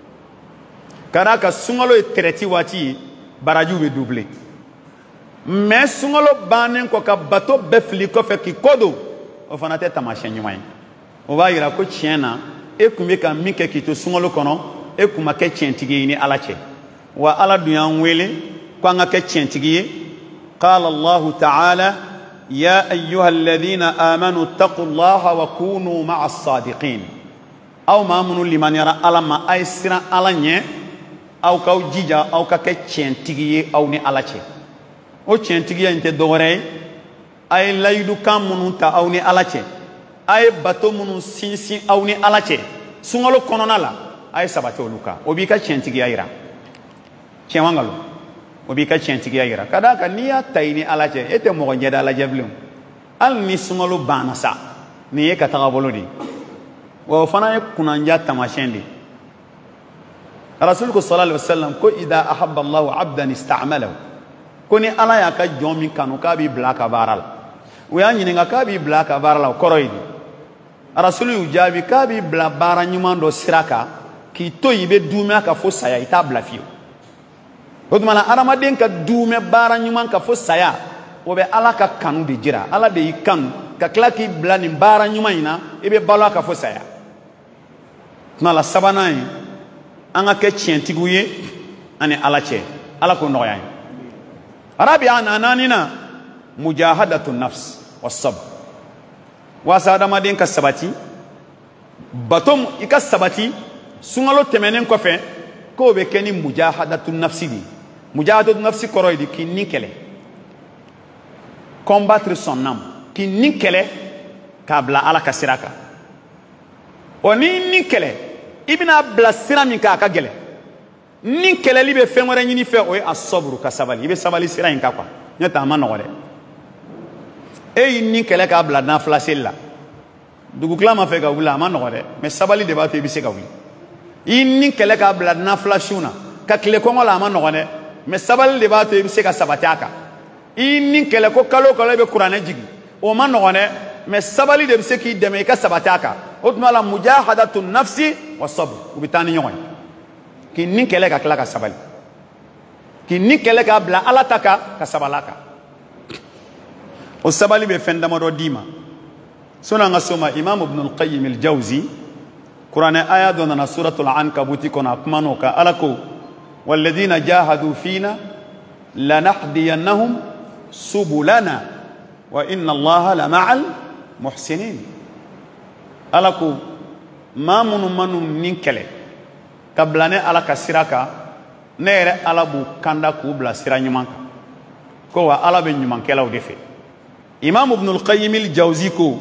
B: ka d'a kan sunkalo ye traite waati ye barajiw bɛ doubler mais sunkalo bannen kɔ ka bato bɛɛ fili kɔfɛ k'i kɔ don o fana tɛ taamasiyɛn ɲuman ye o b'a yira ko tiɲɛ na e kun bɛ ka min kɛ k'i to sunkalo kɔnɔ e kun ma kɛ tiɲɛtigi ye ni Ala cɛ wa Ala dun y'an wele ko an ka kɛ tiɲɛtigi ye qala Allahu ta'ala ya ayyuhalladhina amanu taqullaha wa kunu ma'as sadiqin aw maa minnu limaniyara Ala ma a ye siran Ala ɲɛ aw k'aw jija aw ka kɛ tiɲɛtigi ye aw ni Ala cɛ o tiɲɛtigiya in tɛ dɔwɛrɛ ye a ye layidukan minnu ta aw ni Ala cɛ a ye bato minnu sinsin aw ni Ala cɛ sunkalo kɔnɔna la a ye sabati olu kan o b'i ka tiɲɛtigiya yira tiɲɛ wa nkalon o b'i ka tiɲɛtigiya yira ka d'a kan n'i y'a ta i ni Ala cɛ e tɛ mɔgɔ ɲɛda lajɛ bilen hali ni sunkalo banna sa nin ye ka taga bolo de wa o fana ye kunanja taamasiyɛn de Rasul ko sallallahu alaihi wasallam ko idha ahabba Allahu abdan ista'malahu ko ni Ala y'a ka jɔn min kanu k'a b'i bila a ka baara la o y'a ɲininka k'a b'i bila a ka baara la o kɔrɔ ye di Rasul y'u jaabi k'a b'i bila baara ɲuman dɔ sira kan k'i to yen i bɛ duumɛ ka fo saya i t'a bila fiyewu o tuma na adamaden ka duumɛ baara ɲuman ka fo saya o bɛ Ala ka kanu de jira Ala de y'i kanu ka tila k'i bila nin baara ɲuman in na i bɛ balo a ka fo saya tuma la sabanan ye an ka kɛ tiɲɛtigiw ye ani Ala cɛ Ala k'o nɔgɔya ye Arabiya nananina mujahadatu nafs wasabr wasa adamaden ka sabati batom i ka sabati sunkalo tɛmɛnen kɔfɛ k'o bɛ kɛ ni mujahadatu nafsi de mujahadatu nafsi kɔrɔ ye de k'i ni kɛlɛ combattre son âme k'i ni kɛlɛ k'a bila Ala ka sira kan o ni ni kɛlɛ i bɛna bila sira min kan a ka gɛlɛn ni kɛlɛli bɛ fɛn wɛrɛ ɲini fɛ o ye a saburu ka sabali i bɛ sabali sira in kan quoi n'o tɛ a ma nɔgɔ dɛ e y'i ni kɛlɛ k'a bila nafila seli la dugukila ma fɛ ka wuli a ma nɔgɔ dɛ mais sabali de b'a to i bɛ se ka wuli i ni kɛlɛ k'a bila nafila su na ka tile kɔngɔ la a ma nɔgɔ dɛ mais sabali de b'a to i bɛ se ka sabati a kan i ni kɛlɛ ko kalo o kalo i bɛ kuranɛ jigin o ma nɔgɔ dɛ mais sabali de bɛ se k'i dɛmɛ i ka sabati a kan o tuma la mujahadatu nafsi wa sabr u bɛ taa ni ɲɔgɔn ye k'i ni kɛlɛ ka tila ka sabali k'i ni kɛlɛ k'a bila Ala ta kan ka sabali a kan o sabali bɛ fɛn damadɔ d'i ma sɔni an ka s'o ma Imam Ibn al-Qayyim al-Jawzi kuranɛ aya dɔ nana suratul Ankabuti kɔnɔ a kuma n'o kan Ala ko walladhina jahadu fina lanahdiyannahum subulana wa inna Allaha la ma'al muhsinin Ala ko maa minnu manu ni kɛlɛ ka bila ne Ala ka sira kan ne yɛrɛ Ala b'u kanda k'u bila sira ɲuman kan ko wa Ala bɛ ɲumankɛlaw de fɛ Imam Ibn al-Qayyim al-Jawzi ko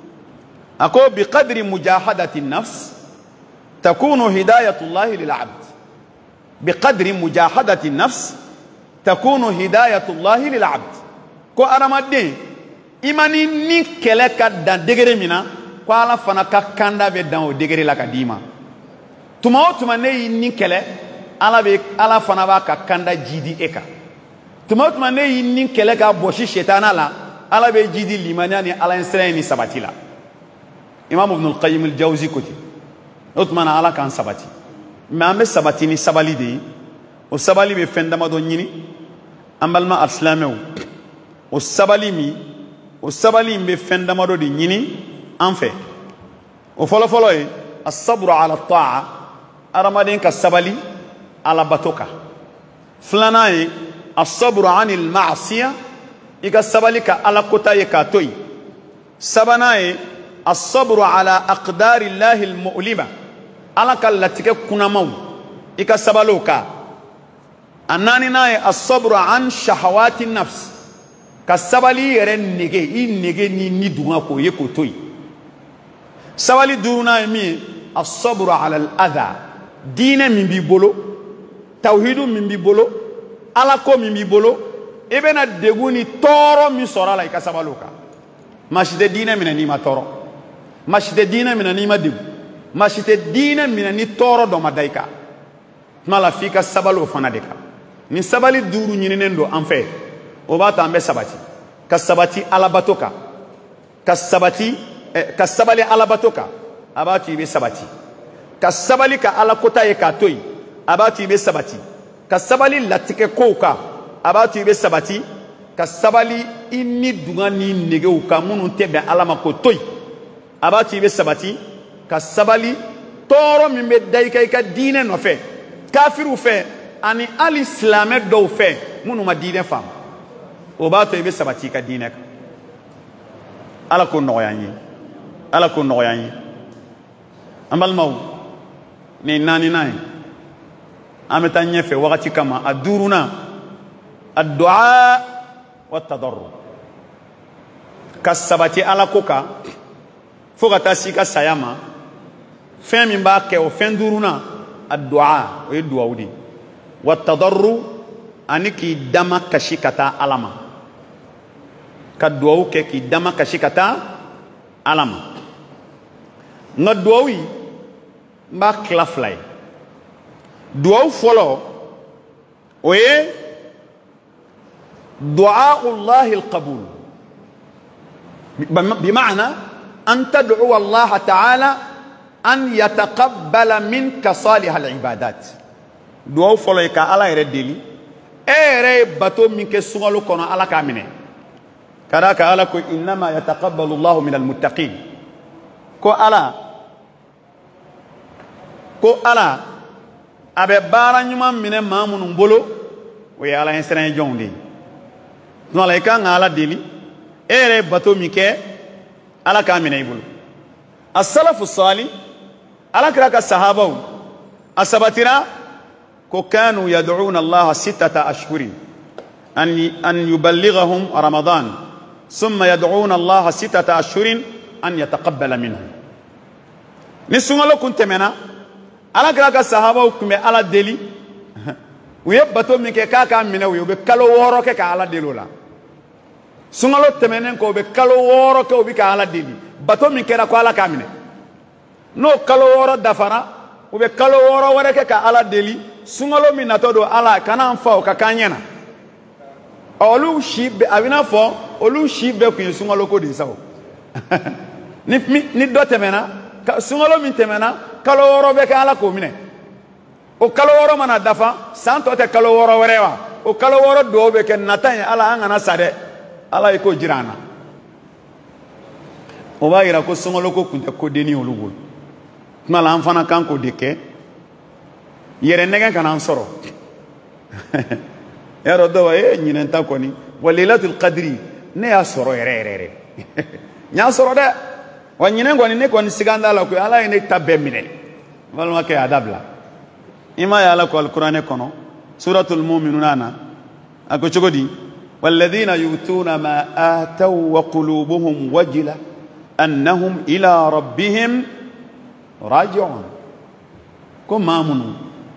B: a ko bi qadri mujahadati nafs takunu hidayatullahi lil abd bi qadri mujahadati nafs takunu hidayatullahi lil abd ko adamaden i ma ni kɛlɛ ka dan degere min na ko Ala fana ka kanda bɛ dan o degere la ka d'i ma tuma o tuma ne y'i ni kɛlɛ Ala fana b'a ka kanda jidi e kan tuma o tuma ne y'i ni kɛlɛ ka bɔsi shetana la Ala bɛ jidi limaniya ni Ala ɲɛsira ni sabati la Imam Ibn al-Qayyim al-Jawzi ko ten o tuma na Ala k'an sabati mais an bɛ sabati ni sabali de ye o sabali bɛ fɛn damadɔ ɲini an balima alisilamɛw o sabali in bɛ fɛn damadɔ de ɲini an fɛ o fɔlɔfɔlɔ ye asaburu ala ta'a adamaden ka sabali Ala bato kan filanan ye asaburu anil ma'asiya i ka sabali ka Ala kota ye k'a to yen sabanan ye asaburu ala aqdarillahi almu'lima Ala ka latigɛ kunamaw i ka sabali o kan a naaninan ye asaburu an shahawati nafs ka sabali yɛrɛ nege i nege ni dunga k'o ye k'o to yen sabali duurunan ye min ye asaburu ala al-adha diinɛ min b'i bolo tawhidu min b'i bolo Ala ko min b'i bolo i bɛna degun ni tɔɔrɔ min sɔrɔ a la i ka sabali o kan maa si tɛ diinɛ minɛ n'i ma tɔɔrɔ maa si tɛ diinɛ minɛ n'i ma degun maa si tɛ diinɛ minɛ ni tɔɔrɔ dɔ ma da i kan tuma la f'i ka sabali o fana de kan ni sabali duuru ɲininen do an fɛ o b'a to an bɛ sabati ka sabati alabato kan ka sabali alabato kan a b'a to i bɛ sabati ka sabali ka alakota ye k'a to yen a b'a to i bɛ sabati ka sabali latigɛ kow kan a b'a to i bɛ sabati ka sabali i ni dunga ni negew kan minnu tɛ bɛn ala ma k'o to yen a b'a to i bɛ sabati ka sabali tɔɔrɔ min bɛ da i ka diinɛ nɔfɛ kafiriw fɛ ani hali silamɛ dɔw fɛ minnu ma diinɛ faamu o b'a to i bɛ sabati i ka diinɛ kan ala k'o nɔgɔya an ye ala k'o nɔgɔya an ye an balimaw nin naaninan ye an bɛ taa ɲɛfɛ wagati kama a duurunan a du'a wa tadarru ka sabati ala ko kan fo ka taa se i ka saya ma fɛn min b'a kɛ o fɛn duurunan a du'a o ye duwawu de wa tadarru ani k'i dama kasi ka taa ala ma ka duwawu kɛ k'i dama kasi ka taa ala ma nka duwawu yi n b'a tila fila ye duwawu fɔlɔ o ye du'a'ullahi al-qabul bima'na an tad'u Allah ta'ala an yataqabbala minka salih al-ibadat duwawu fɔlɔ ye ka ala yɛrɛ deli e yɛrɛ ye bato min kɛ sunkalo kɔnɔ ala k'a minɛ ka d'a kan ala ko innama yataqabbalu Allahu min al-muttaqin ko ala a bɛ baara ɲuman minɛ maa minnu bolo o ye ala ɲɛsiranɲɛ jɔnw de ye tuma la i kan ka ala deli e yɛrɛ ye bato min kɛ ala k'a minɛ i bolo a salafu sali ala kira ka sahabaw a sabatira ko kanu yad'una allaha sittata ashhurin an yuballighahum ramadan thumma yad'una allaha sittata ashhurin an yataqabbala minhum ni sunkalo kun tɛmɛna ala kira ka sahabaw kun bɛ ala deli u ye bato min kɛ k'a k'a minɛ u ye u bɛ kalo 6 kɛ ka ala deli o la sunkalo tɛmɛnen kɔ u bɛ kalo 6 kɛ u bɛ ka ala deli bato min kɛra ko ala k'a minɛ n'o kalo 6 dafara u bɛ kalo 6 wɛrɛ kɛ ka ala deli sunkalo min natɔ don ala kana an fa o ka k'an ɲɛna olu si bɛɛ a bɛ n'a fɔ olu si bɛɛ kun ye sunkalo ko de ye sa o ni dɔ tɛmɛna sunkalo min tɛmɛna kalo 6 bɛ kɛ ala k'o minɛ o kalo 6 mana dafa san tɔ tɛ kalo 6 wɛrɛ wa o kalo 6 dɔw bɛ kɛ nata ye ala an kana sa dɛ ala ye ko jira an na o b'a yira ko sunkalo ko tun tɛ kodenni olu bolo tuma la an fana kan k'o de kɛ yɛrɛ nɛgɛ kana an sɔrɔ yarɔ dɔw b'a ɲinɛ ta kɔni wa lailatul qadri ne y'a sɔrɔ yɛrɛ yɛrɛ n y'a sɔrɔ dɛ wa ɲinɛ kɔni ne kɔni siganda la ko ala ye ne ta bɛɛ minɛ balimakɛ a dabila i ma ye ala ko alikuranɛ kɔnɔ suratul mu'minuna na a ko cogo di walladhina yu'tuna ma ataw wa qulubuhum wajila annahum ila rabbihim raji'un ko maa minnu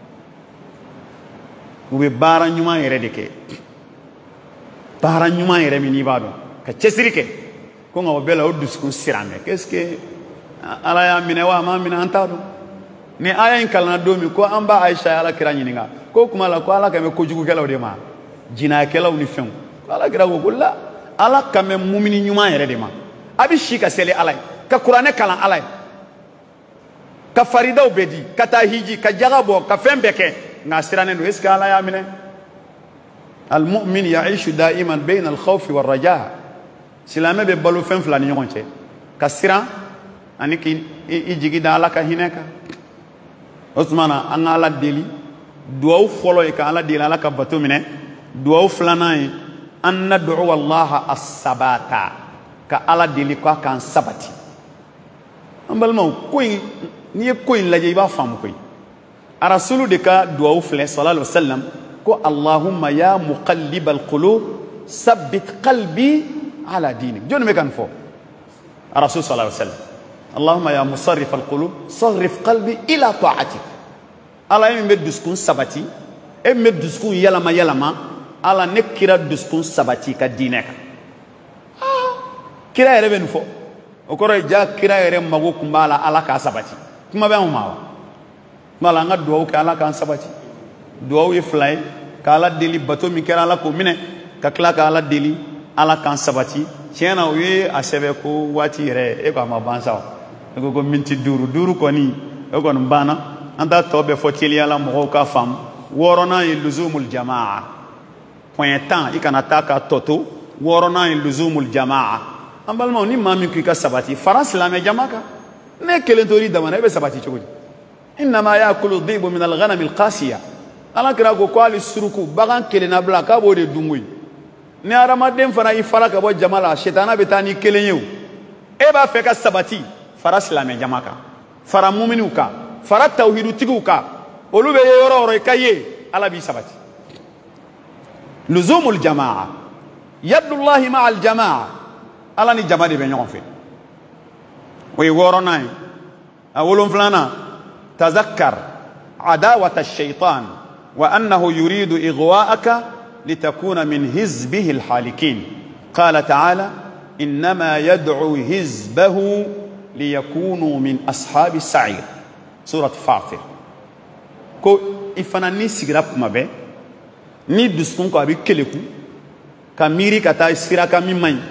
B: u bɛ baara ɲuman yɛrɛ de kɛ baara ɲuman yɛrɛ min n'i b'a dɔn ka cɛsiri kɛ ko nka o bɛɛ la o dusukun siran bɛ qu'est-ce que ala y'a minɛ wa a m'a minɛ an t'a dɔn ni aya in kalanna don min ko an b'a Ayisa ye ala kira ɲininka ko o tuma la ko ala ka mɛn kojugukɛlaw de ma jinayakɛlaw ni fɛnw ko ala kira ko la ala ka mɛn mumini ɲuman yɛrɛ de ma a bɛ si ka seli ala ye ka kuranɛ kalan ala ye ka faridaw bɛɛ di ka taa hiji ka jaga bɔ ka fɛn bɛɛ kɛ nka a sirannen don est ce que ala y'a minɛ al-mu'min ya'ishu da'iman bayna al-khawfi war-raja silamɛ bɛ balo fɛn fila ni ɲɔgɔn cɛ ka siran ani k'i jigi da ala ka hinɛ kan o tuma na an ka ala deli duwawu fɔlɔ ye ka ala deli ala ka bato minɛ duwawu filanan ye an nad'u allaha as-sabata ka ala deli k'a k'an sabati an balimaw ko in n'i ye ko in lajɛ i b'a faamu koyi a rasulu de ka duwawu filɛ sallallahu alaihi wa sallam ko allahumma ya muqallibal qulub sabbit qalbi ala dinik jɔnni bɛ ka nin fɔ a rasul sallallahu alaihi wa sallam allahumma ya musarrif alqulub sarrif qalbi ila ta'atik ala ye min bɛ dusukun sabati e min bɛ dusukun yɛlɛma yɛlɛma ala ne kira dusukun sabati ka diinɛ kan kira yɛrɛ bɛ nin fɔ o kɔrɔ ye ja kira yɛrɛ mago tun b'a la ala k'a sabati kuma bɛ anw ma wa kuma la an ka duwawu kɛ ala k'an sabati duwawu ye fila ye kala deli bato min kɛra ala ko minɛ ka tila ka ala deli ala kan sabati tiɲɛna o ye a sɛbɛ ko waati yɛrɛ e ko a ma ban sa e ko minti 5 kɔni e kɔni banna an t'a tɔ bɛɛ fɔ teliya la mɔgɔw ka faamu 6nan ye luzumul jamaa point 10 i kana taa ka tɔ to 6nan ye luzumul jamaa an balimaw ni maa min ko i ka sabati fara silamɛ jama kan ne kelen tori damana e bɛ sabati cogo di innama yakulu dhibu min alghanami alqasiya ala kira ko hali suruku bagan kelen na bila k'a b'o de dun koyi ni hadamaden fana i fara ka bɔ jama la shetana bɛ taa ni kelen ye o e b'a fɛ ka sabati fara silamɛ jama kan fara muminiw kan fara tawhidutigiw kan olu bɛ ye yɔrɔ o yɔrɔ i ka ye ala b'i sabati luzumul jamaa yadullahi ma al jamaa ala ni jama de bɛ ɲɔgɔn fɛ o ye 6nan ye a 7nan tazakkar adawata ash-shaytan wa annahu yuridu igwa'aka litakuna min hizbihi al-halikin qala ta'ala innama yad'u hizbahu liyakunu min ashabi as-sa'ir surat Fatir ko ifana ni sigira kuma bɛ ni dusukun ko a bɛ keleku ka miiri ka taa sira kan min man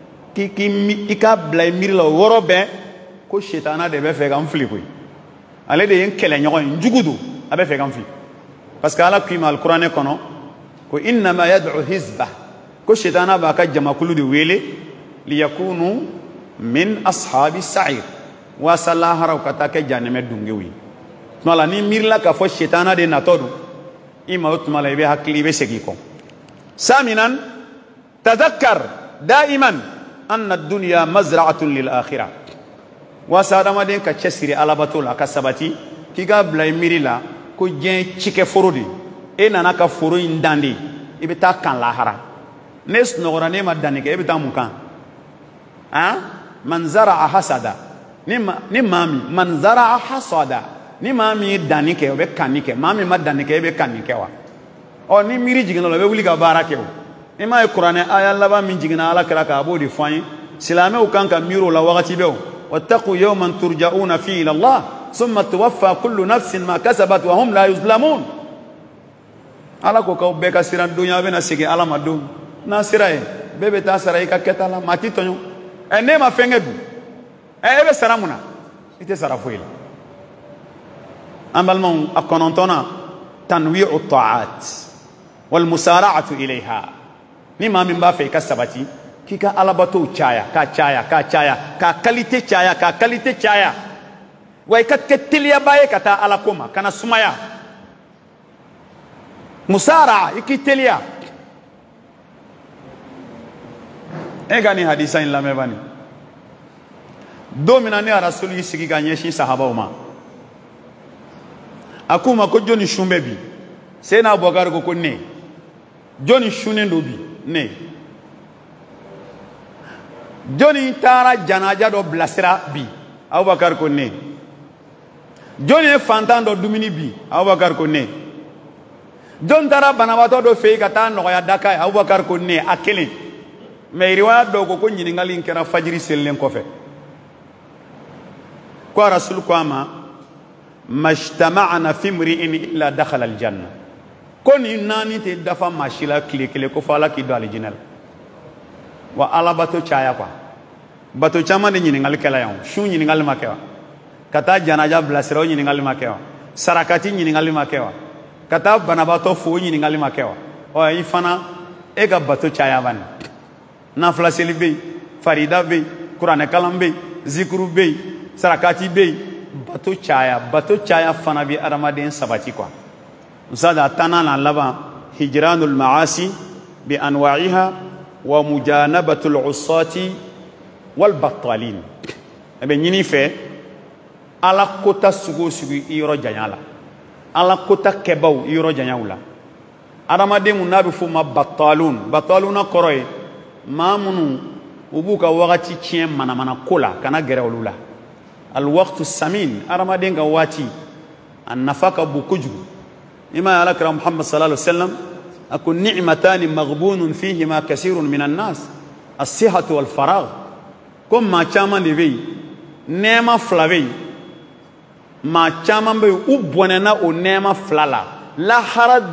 B: ɲi i ka bila i miiri la o yɔrɔ bɛɛ ko shetana de bɛ fɛ ka n fili koyi ale de ye n kɛlɛɲɔgɔn ye n jugu don a bɛ fɛ ka n fili parce que ala k'i ma alikuranɛ kɔnɔ ko innama yad'u hizba ko shetana b'a ka jamakulu de wele liyakunu min ashabi sa'ir waasa laharaw ka taa kɛ janɛmɛ dungew ye tuma la ni miirila k'a fɔ shetana de natɔ don i ma o tuma la i bɛ hakili i bɛ segin i kɔ saminan tadakkar daiman anna dunya mazra'atun lil akhirah waasa adamaden ka cɛsiri alabato la ka sabati k'i ka bila i miiri la ko diɲɛ cikɛ foro de e nana ka foro in dan de i bɛ taa kan lahara ne sunɔgɔra ne ma danni kɛ e bɛ taa mun kan man zara'a hasada ni maa min man zara'a hasada ni maa min ye danni kɛ o bɛ kanni kɛ maa min ma danni kɛ e bɛ kanni kɛ wa ɔ ni miiri jiginna o la i bɛ wuli ka baara kɛ o i m'a ye kuranɛ aya laban min jiginna ala kira kan a b'o de fɔ an ye silamɛw kan ka miiri o la wagati bɛɛ o wattaqu yawman turja'una fihi ila Allah summa tuwaffa kullu nafsin ma kasabat wa hum la yuzlamun ala ko k'aw bɛɛ ka siran don a bɛna segin ala ma don n'a sera ye bɛɛ bɛ taa sara i ka kɛta la maa ti tɔɲɔ ne ma fɛn kɛ dun e bɛ sara mun na i tɛ sara foyi la an balimaw a 9nan tanwi'u ta'at wal musara'atu ilayha ni maa min b'a fɛ i ka sabati k'i ka alabatow caya k'a caya k'a caya k'a qualité caya k'a qualité caya wa i ka kɛ teliyaba ye ka taa ala ko ma kana sumaya musara i k'i teliya e ka nin hadisa in lamɛn bani don min na ne rasulu y'i sigi ka ɲɛsin sahabaw ma a k'u ma ko jɔnni sun bɛ bi Seydina Abubakar ko ne jɔnni sunnen don bi ne jɔnni taara janaja dɔ bilasira bi Abubakar ko ne jɔnni ye fantan dɔ dumuni bi Abubakar ko ne jɔnni taara banabaatɔ dɔ fɛ yen ka taa nɔgɔya daka ye Abubakar ko ne a kelen mais riwaya dɔw ko ɲininkali in kɛra fajiri selilen kɔfɛ ko rasulu ko a ma majtama'na fi mri'in illa dakhala aljanna ko ni naani tɛ dafa maa si la tile kelen ko fɔ ala k'i don alijinɛ la wa ala bato caya quoi bato caman de ɲininkali kɛla yan su ɲininkali ma kɛ wa ka taa janaja bilasira o ɲininkali ma kɛ wa sarakati ɲininkali ma kɛ wa ka taa banabaatɔ fo o ɲininkali ma kɛ wa ɔ i fana e ka bato caya bani nafila seli bɛ yen farida bɛ yen kuranɛ kalan bɛ yen zikuru bɛ yen sarakati bɛ yen bato caya fana bɛ adamaden sabati quoi usada tannan na laban hijranul ma'asi bi anwa'iha wa mujanabatul usati wal battalin e bɛ ɲini fɛ ala kota sugu sugu i yɔrɔ janya la ala kota kɛbaw i yɔrɔ janyaw la adamaden n'a bɛ f'o ma battaluna kɔrɔ ye maa minnu u b'u ka wagati tiɲɛ manamana ko la kana gɛrɛ olu la alwaqtu samin adamaden ka waati a nafa ka bon kojugu i ma ye alakira Muhammad sallallahu alaihi wa sallam a ko ni'matani maghbunun fihima kasirun minan nas as-sihhatu wal faragh ko maa caman de bɛ yen nɛɛma fila bɛ yen maa caman bɛ yen u bɔnɛna o nɛɛma fila la lahara don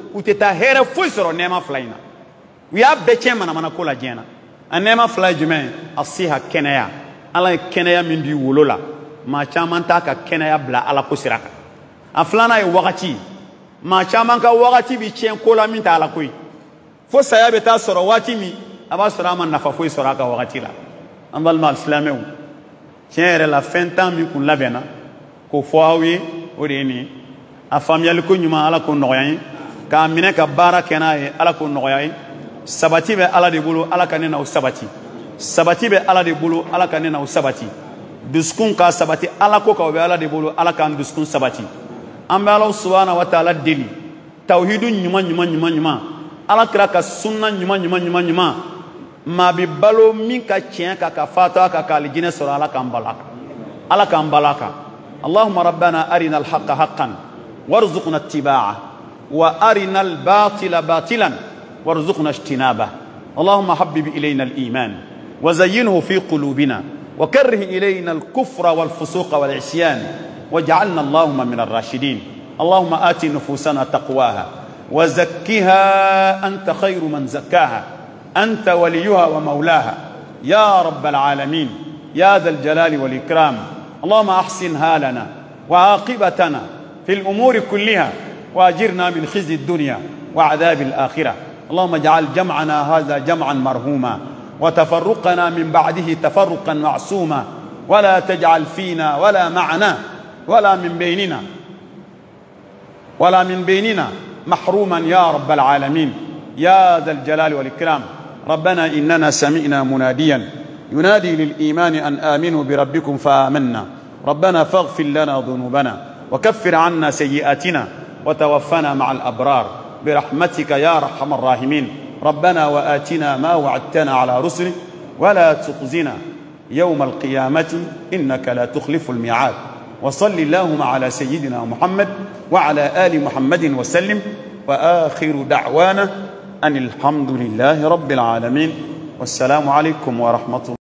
B: uteta here fusro nema flaina wiya beche mana ko la jena anema fly jume asiha kenaya ala kenaya min di wolola ma chaman ta ka kenaya bla ala ko siraka aflana e wakati ma chaman ka wakati bi chen ko la min ta ala koy fo saya beta soro wati mi aba soro man nafa fo soro ka wakati la andal mal islamew chere la fenta mi kun labena ko fo awi odeni a famiyal ko nyuma ala ko noyan ka mine ka bara kenaye ala ko noyan sabati be ala de bulu ala kanena sabati sabati be ala de bulu ala kanena sabati duskun ka sabati ala ko ka be ala de bulu ala kan duskun sabati amba Allah subhanahu wa ta'ala deli tauhidun nyuma ala kira ka sunna nyuma ma bi balo min ka cien ka fata ka aljina sura ala kan balaka Allahumma rabbana arina al-haqqa haqqan warzuqna ittiba'ah wa arina al-batila batilan وارزقنا اجتنابه اللهم حبب إلينا الإيمان وزينه في قلوبنا وكره إلينا الكفر والفسوق والعصيان واجعلنا اللهم من الراشدين اللهم آت نفوسنا تقواها وزكها أنت خير من زكاها أنت وليها ومولاها يا رب العالمين يا ذا الجلال والإكرام اللهم أحسن هالنا وعاقبتنا في الأمور كلها وأجرنا من خزي الدنيا وعذاب الآخرة اللهم اجعل جمعنا هذا جمعا مرحوما وتفرقنا من بعده تفرقا معصوما ولا تجعل فينا ولا معنا ولا من بيننا محروما يا رب العالمين يا ذا الجلال والإكرام ربنا إننا سمعنا مناديا ينادي للإيمان أن آمنوا بربكم فآمنا ربنا فاغفر لنا ذنوبنا وكفر عنا سيئاتنا وتوفنا مع الأبرار برحمتك يا أرحم الراحمين ربنا وآتنا ما وعدتنا على رسلك ولا تخزنا يوم القيامة إنك لا تخلف الميعاد وصل اللهم على سيدنا محمد وعلى آل محمد وسلم وآخر دعوانا أن الحمد لله رب العالمين والسلام عليكم ورحمة الله.